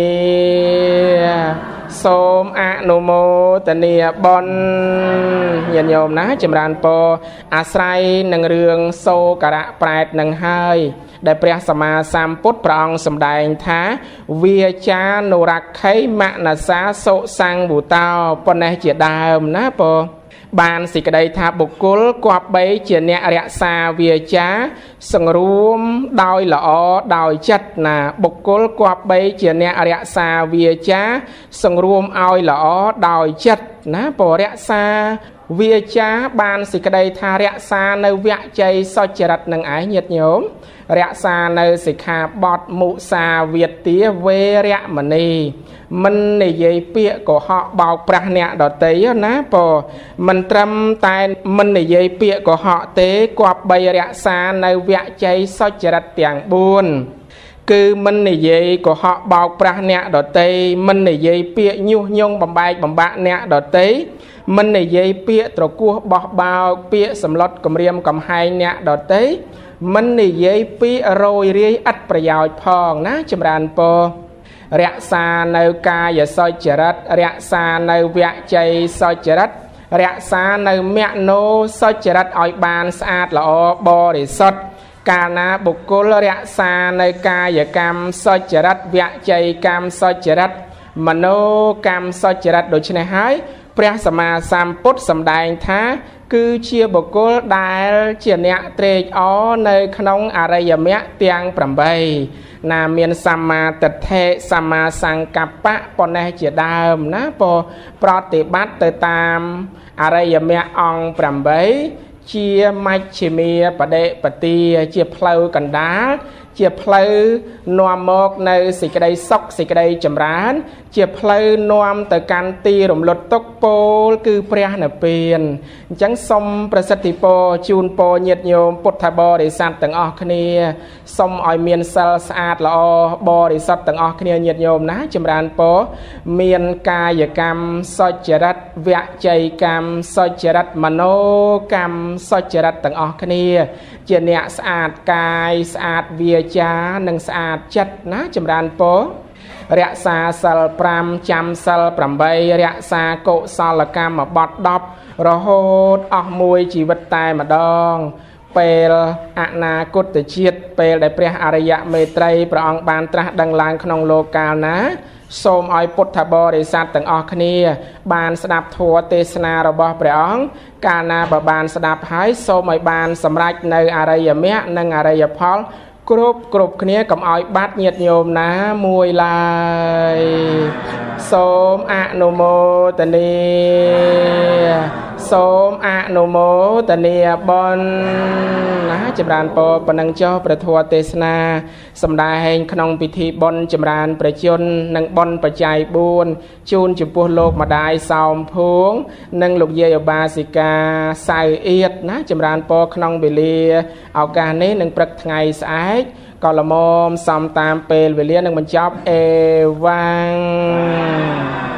Speaker 1: សូមអនុមោទនាបុណ្យញាតិញោមណាចម្រើនពរអាស្រ័យនឹងរឿងសូករៈប្រែតនឹងហើយដែលព្រះសម្មាសម្ពុទ្ធព្រះអង្គសម្ដែងថាវាចានុរក្ខៃមនសាសុសង្វុតោប៉ុណ្ណេះជាដើមណាពរបានសេចក្តីថាបុគ្គលគប្បីជាអ្នករក្សាវាចាសង្រួមដោយល្អដោយចិត្តណាបុគ្គលគប្បីជាអ្នករក្សាវាចាសង្រួមឲ្យល្អដោយចិត្តណាព្រោះរក្សាវាចាបានសេចក្តីថារក្សានៅវគ្គជ័យសុចរិតនឹងឯងញាតិញោមរក្សានៅសិក្ខាបទមុសាវាទាវេរមណីមិននិយាយពាក្យកុហកបោកប្រាស់អ្នកដតីណាពោមិនត្រឹមតែមិននិយាយពាក្យកុហកទេគប្បីរក្សានៅវគ្គជ័យសុចរិតទាំងបួនគឺមិននិយាយកុហកបោកប្រាស់អ្នកដតីមិននិយាយពាក្យញុះញង់បំបែកបំបាក់អ្នកដតីមិននិយាយពាក្យត្រគោះបោះបោកពាក្យសម្លុតគំរាមកំហែងអ្នកដតីមិននិយាយពាក្យរយរាយឥតប្រយោជន៍ផងណាចម្រើនពររក្សានៅកាយសុចរិតរក្សានៅវគ្គជ័យសុចរិតរក្សានៅមនោសុចរិតឲ្យបានស្អាតល្អបរិសុទ្ធកាលណាបុគ្គលរក្សានៅកាយកម្មសុចរិតវគ្គជ័យកម្មសុចរិតមនោកម្មសុចរិតដូច្នេះហើយព្រះសម្មាសម្ពុទ្ធសម្ដែងថាគឺជាបុគ្គលដែលជាអ្នកត្រេកអរនៅក្នុងអរិយមគ្គទាំងប្រាំបីណាមានសម្មាទិដ្ឋិសម្មាសង្កប្បៈប៉ុណ្ណេះជាដើមណាពោប្រតិបត្តិទៅតាមអរិយមគ្គអង្គប្រាំបីជាមជ្ឈិមាបដិបទាជាផ្លូវកណ្ដាលជាផ្លូវនាំមកនៅសេចក្តីសុខសេចក្តីចម្រើនជាផ្លូវនាំទៅកាន់ទីរំលត់ទុក្ខពោលគឺព្រះនិព្វានអញ្ចឹងសូមប្រសិទ្ធិពរជូនពរញាតិញោមពុទ្ធបរិស័ទទាំងអស់គ្នាសូមឲ្យមានសិលស្អាតល្អបរិសុទ្ធទាំងអស់គ្នាញាតិញោមណាចម្រើនពរមានកាយកម្មសុចរិតវគ្គជ័យកម្មសុចរិតមនោកម្មសុចរិតទាំងអស់គ្នាជាអ្នកស្អាតកាយស្អាតវាចានិងស្អាតចិត្តណាចម្រើនពររក្សាសិលប្រាំចាំសិលប្រាំបីរក្សាកុសលកម្មបទដប់រហូតអស់មួយជីវិតតែម្ដងពេលអនាគតជាតិពេលដែលព្រះអរិយមេត្រីព្រះអង្គបានត្រាស់ដឹងឡើងក្នុងលោកកាលណាសូមឲ្យពុទ្ធបរិស័ទទាំងអស់គ្នាបានស្ដាប់ធម៌ទេសនារបស់ព្រះអង្គកាលណាបើបានស្ដាប់ហើយសូមឲ្យបានសម្រេចនៅអរិយមគ្គនិងអរិយផលគ្រប់គ្រប់គ្នាកុំឲ្យបាត់ញាតិញោមណាមួយឡើយសូមអនុមោទនាសូមអនុមោទនាបុណ្យណាចម្រើនពរប៉ុណ្ណឹងចុះព្រះធម៌ទេសនាសម្ដែងក្នុងពិធីបុណ្យចម្រើនព្រះជន្មនិងបុណ្យបច្ច័យបួនជូនចំពោះលោកម្ដាយសោមភួងនិងលោកយាយឧបាសិកាសៅអៀតណាចម្រើនពរក្នុងវេលាឱកាសនេះនិងព្រឹកថ្ងៃស្អែកក៏ល្មមសំតាមពេលវេលានឹងបញ្ចប់អេវ៉ាំង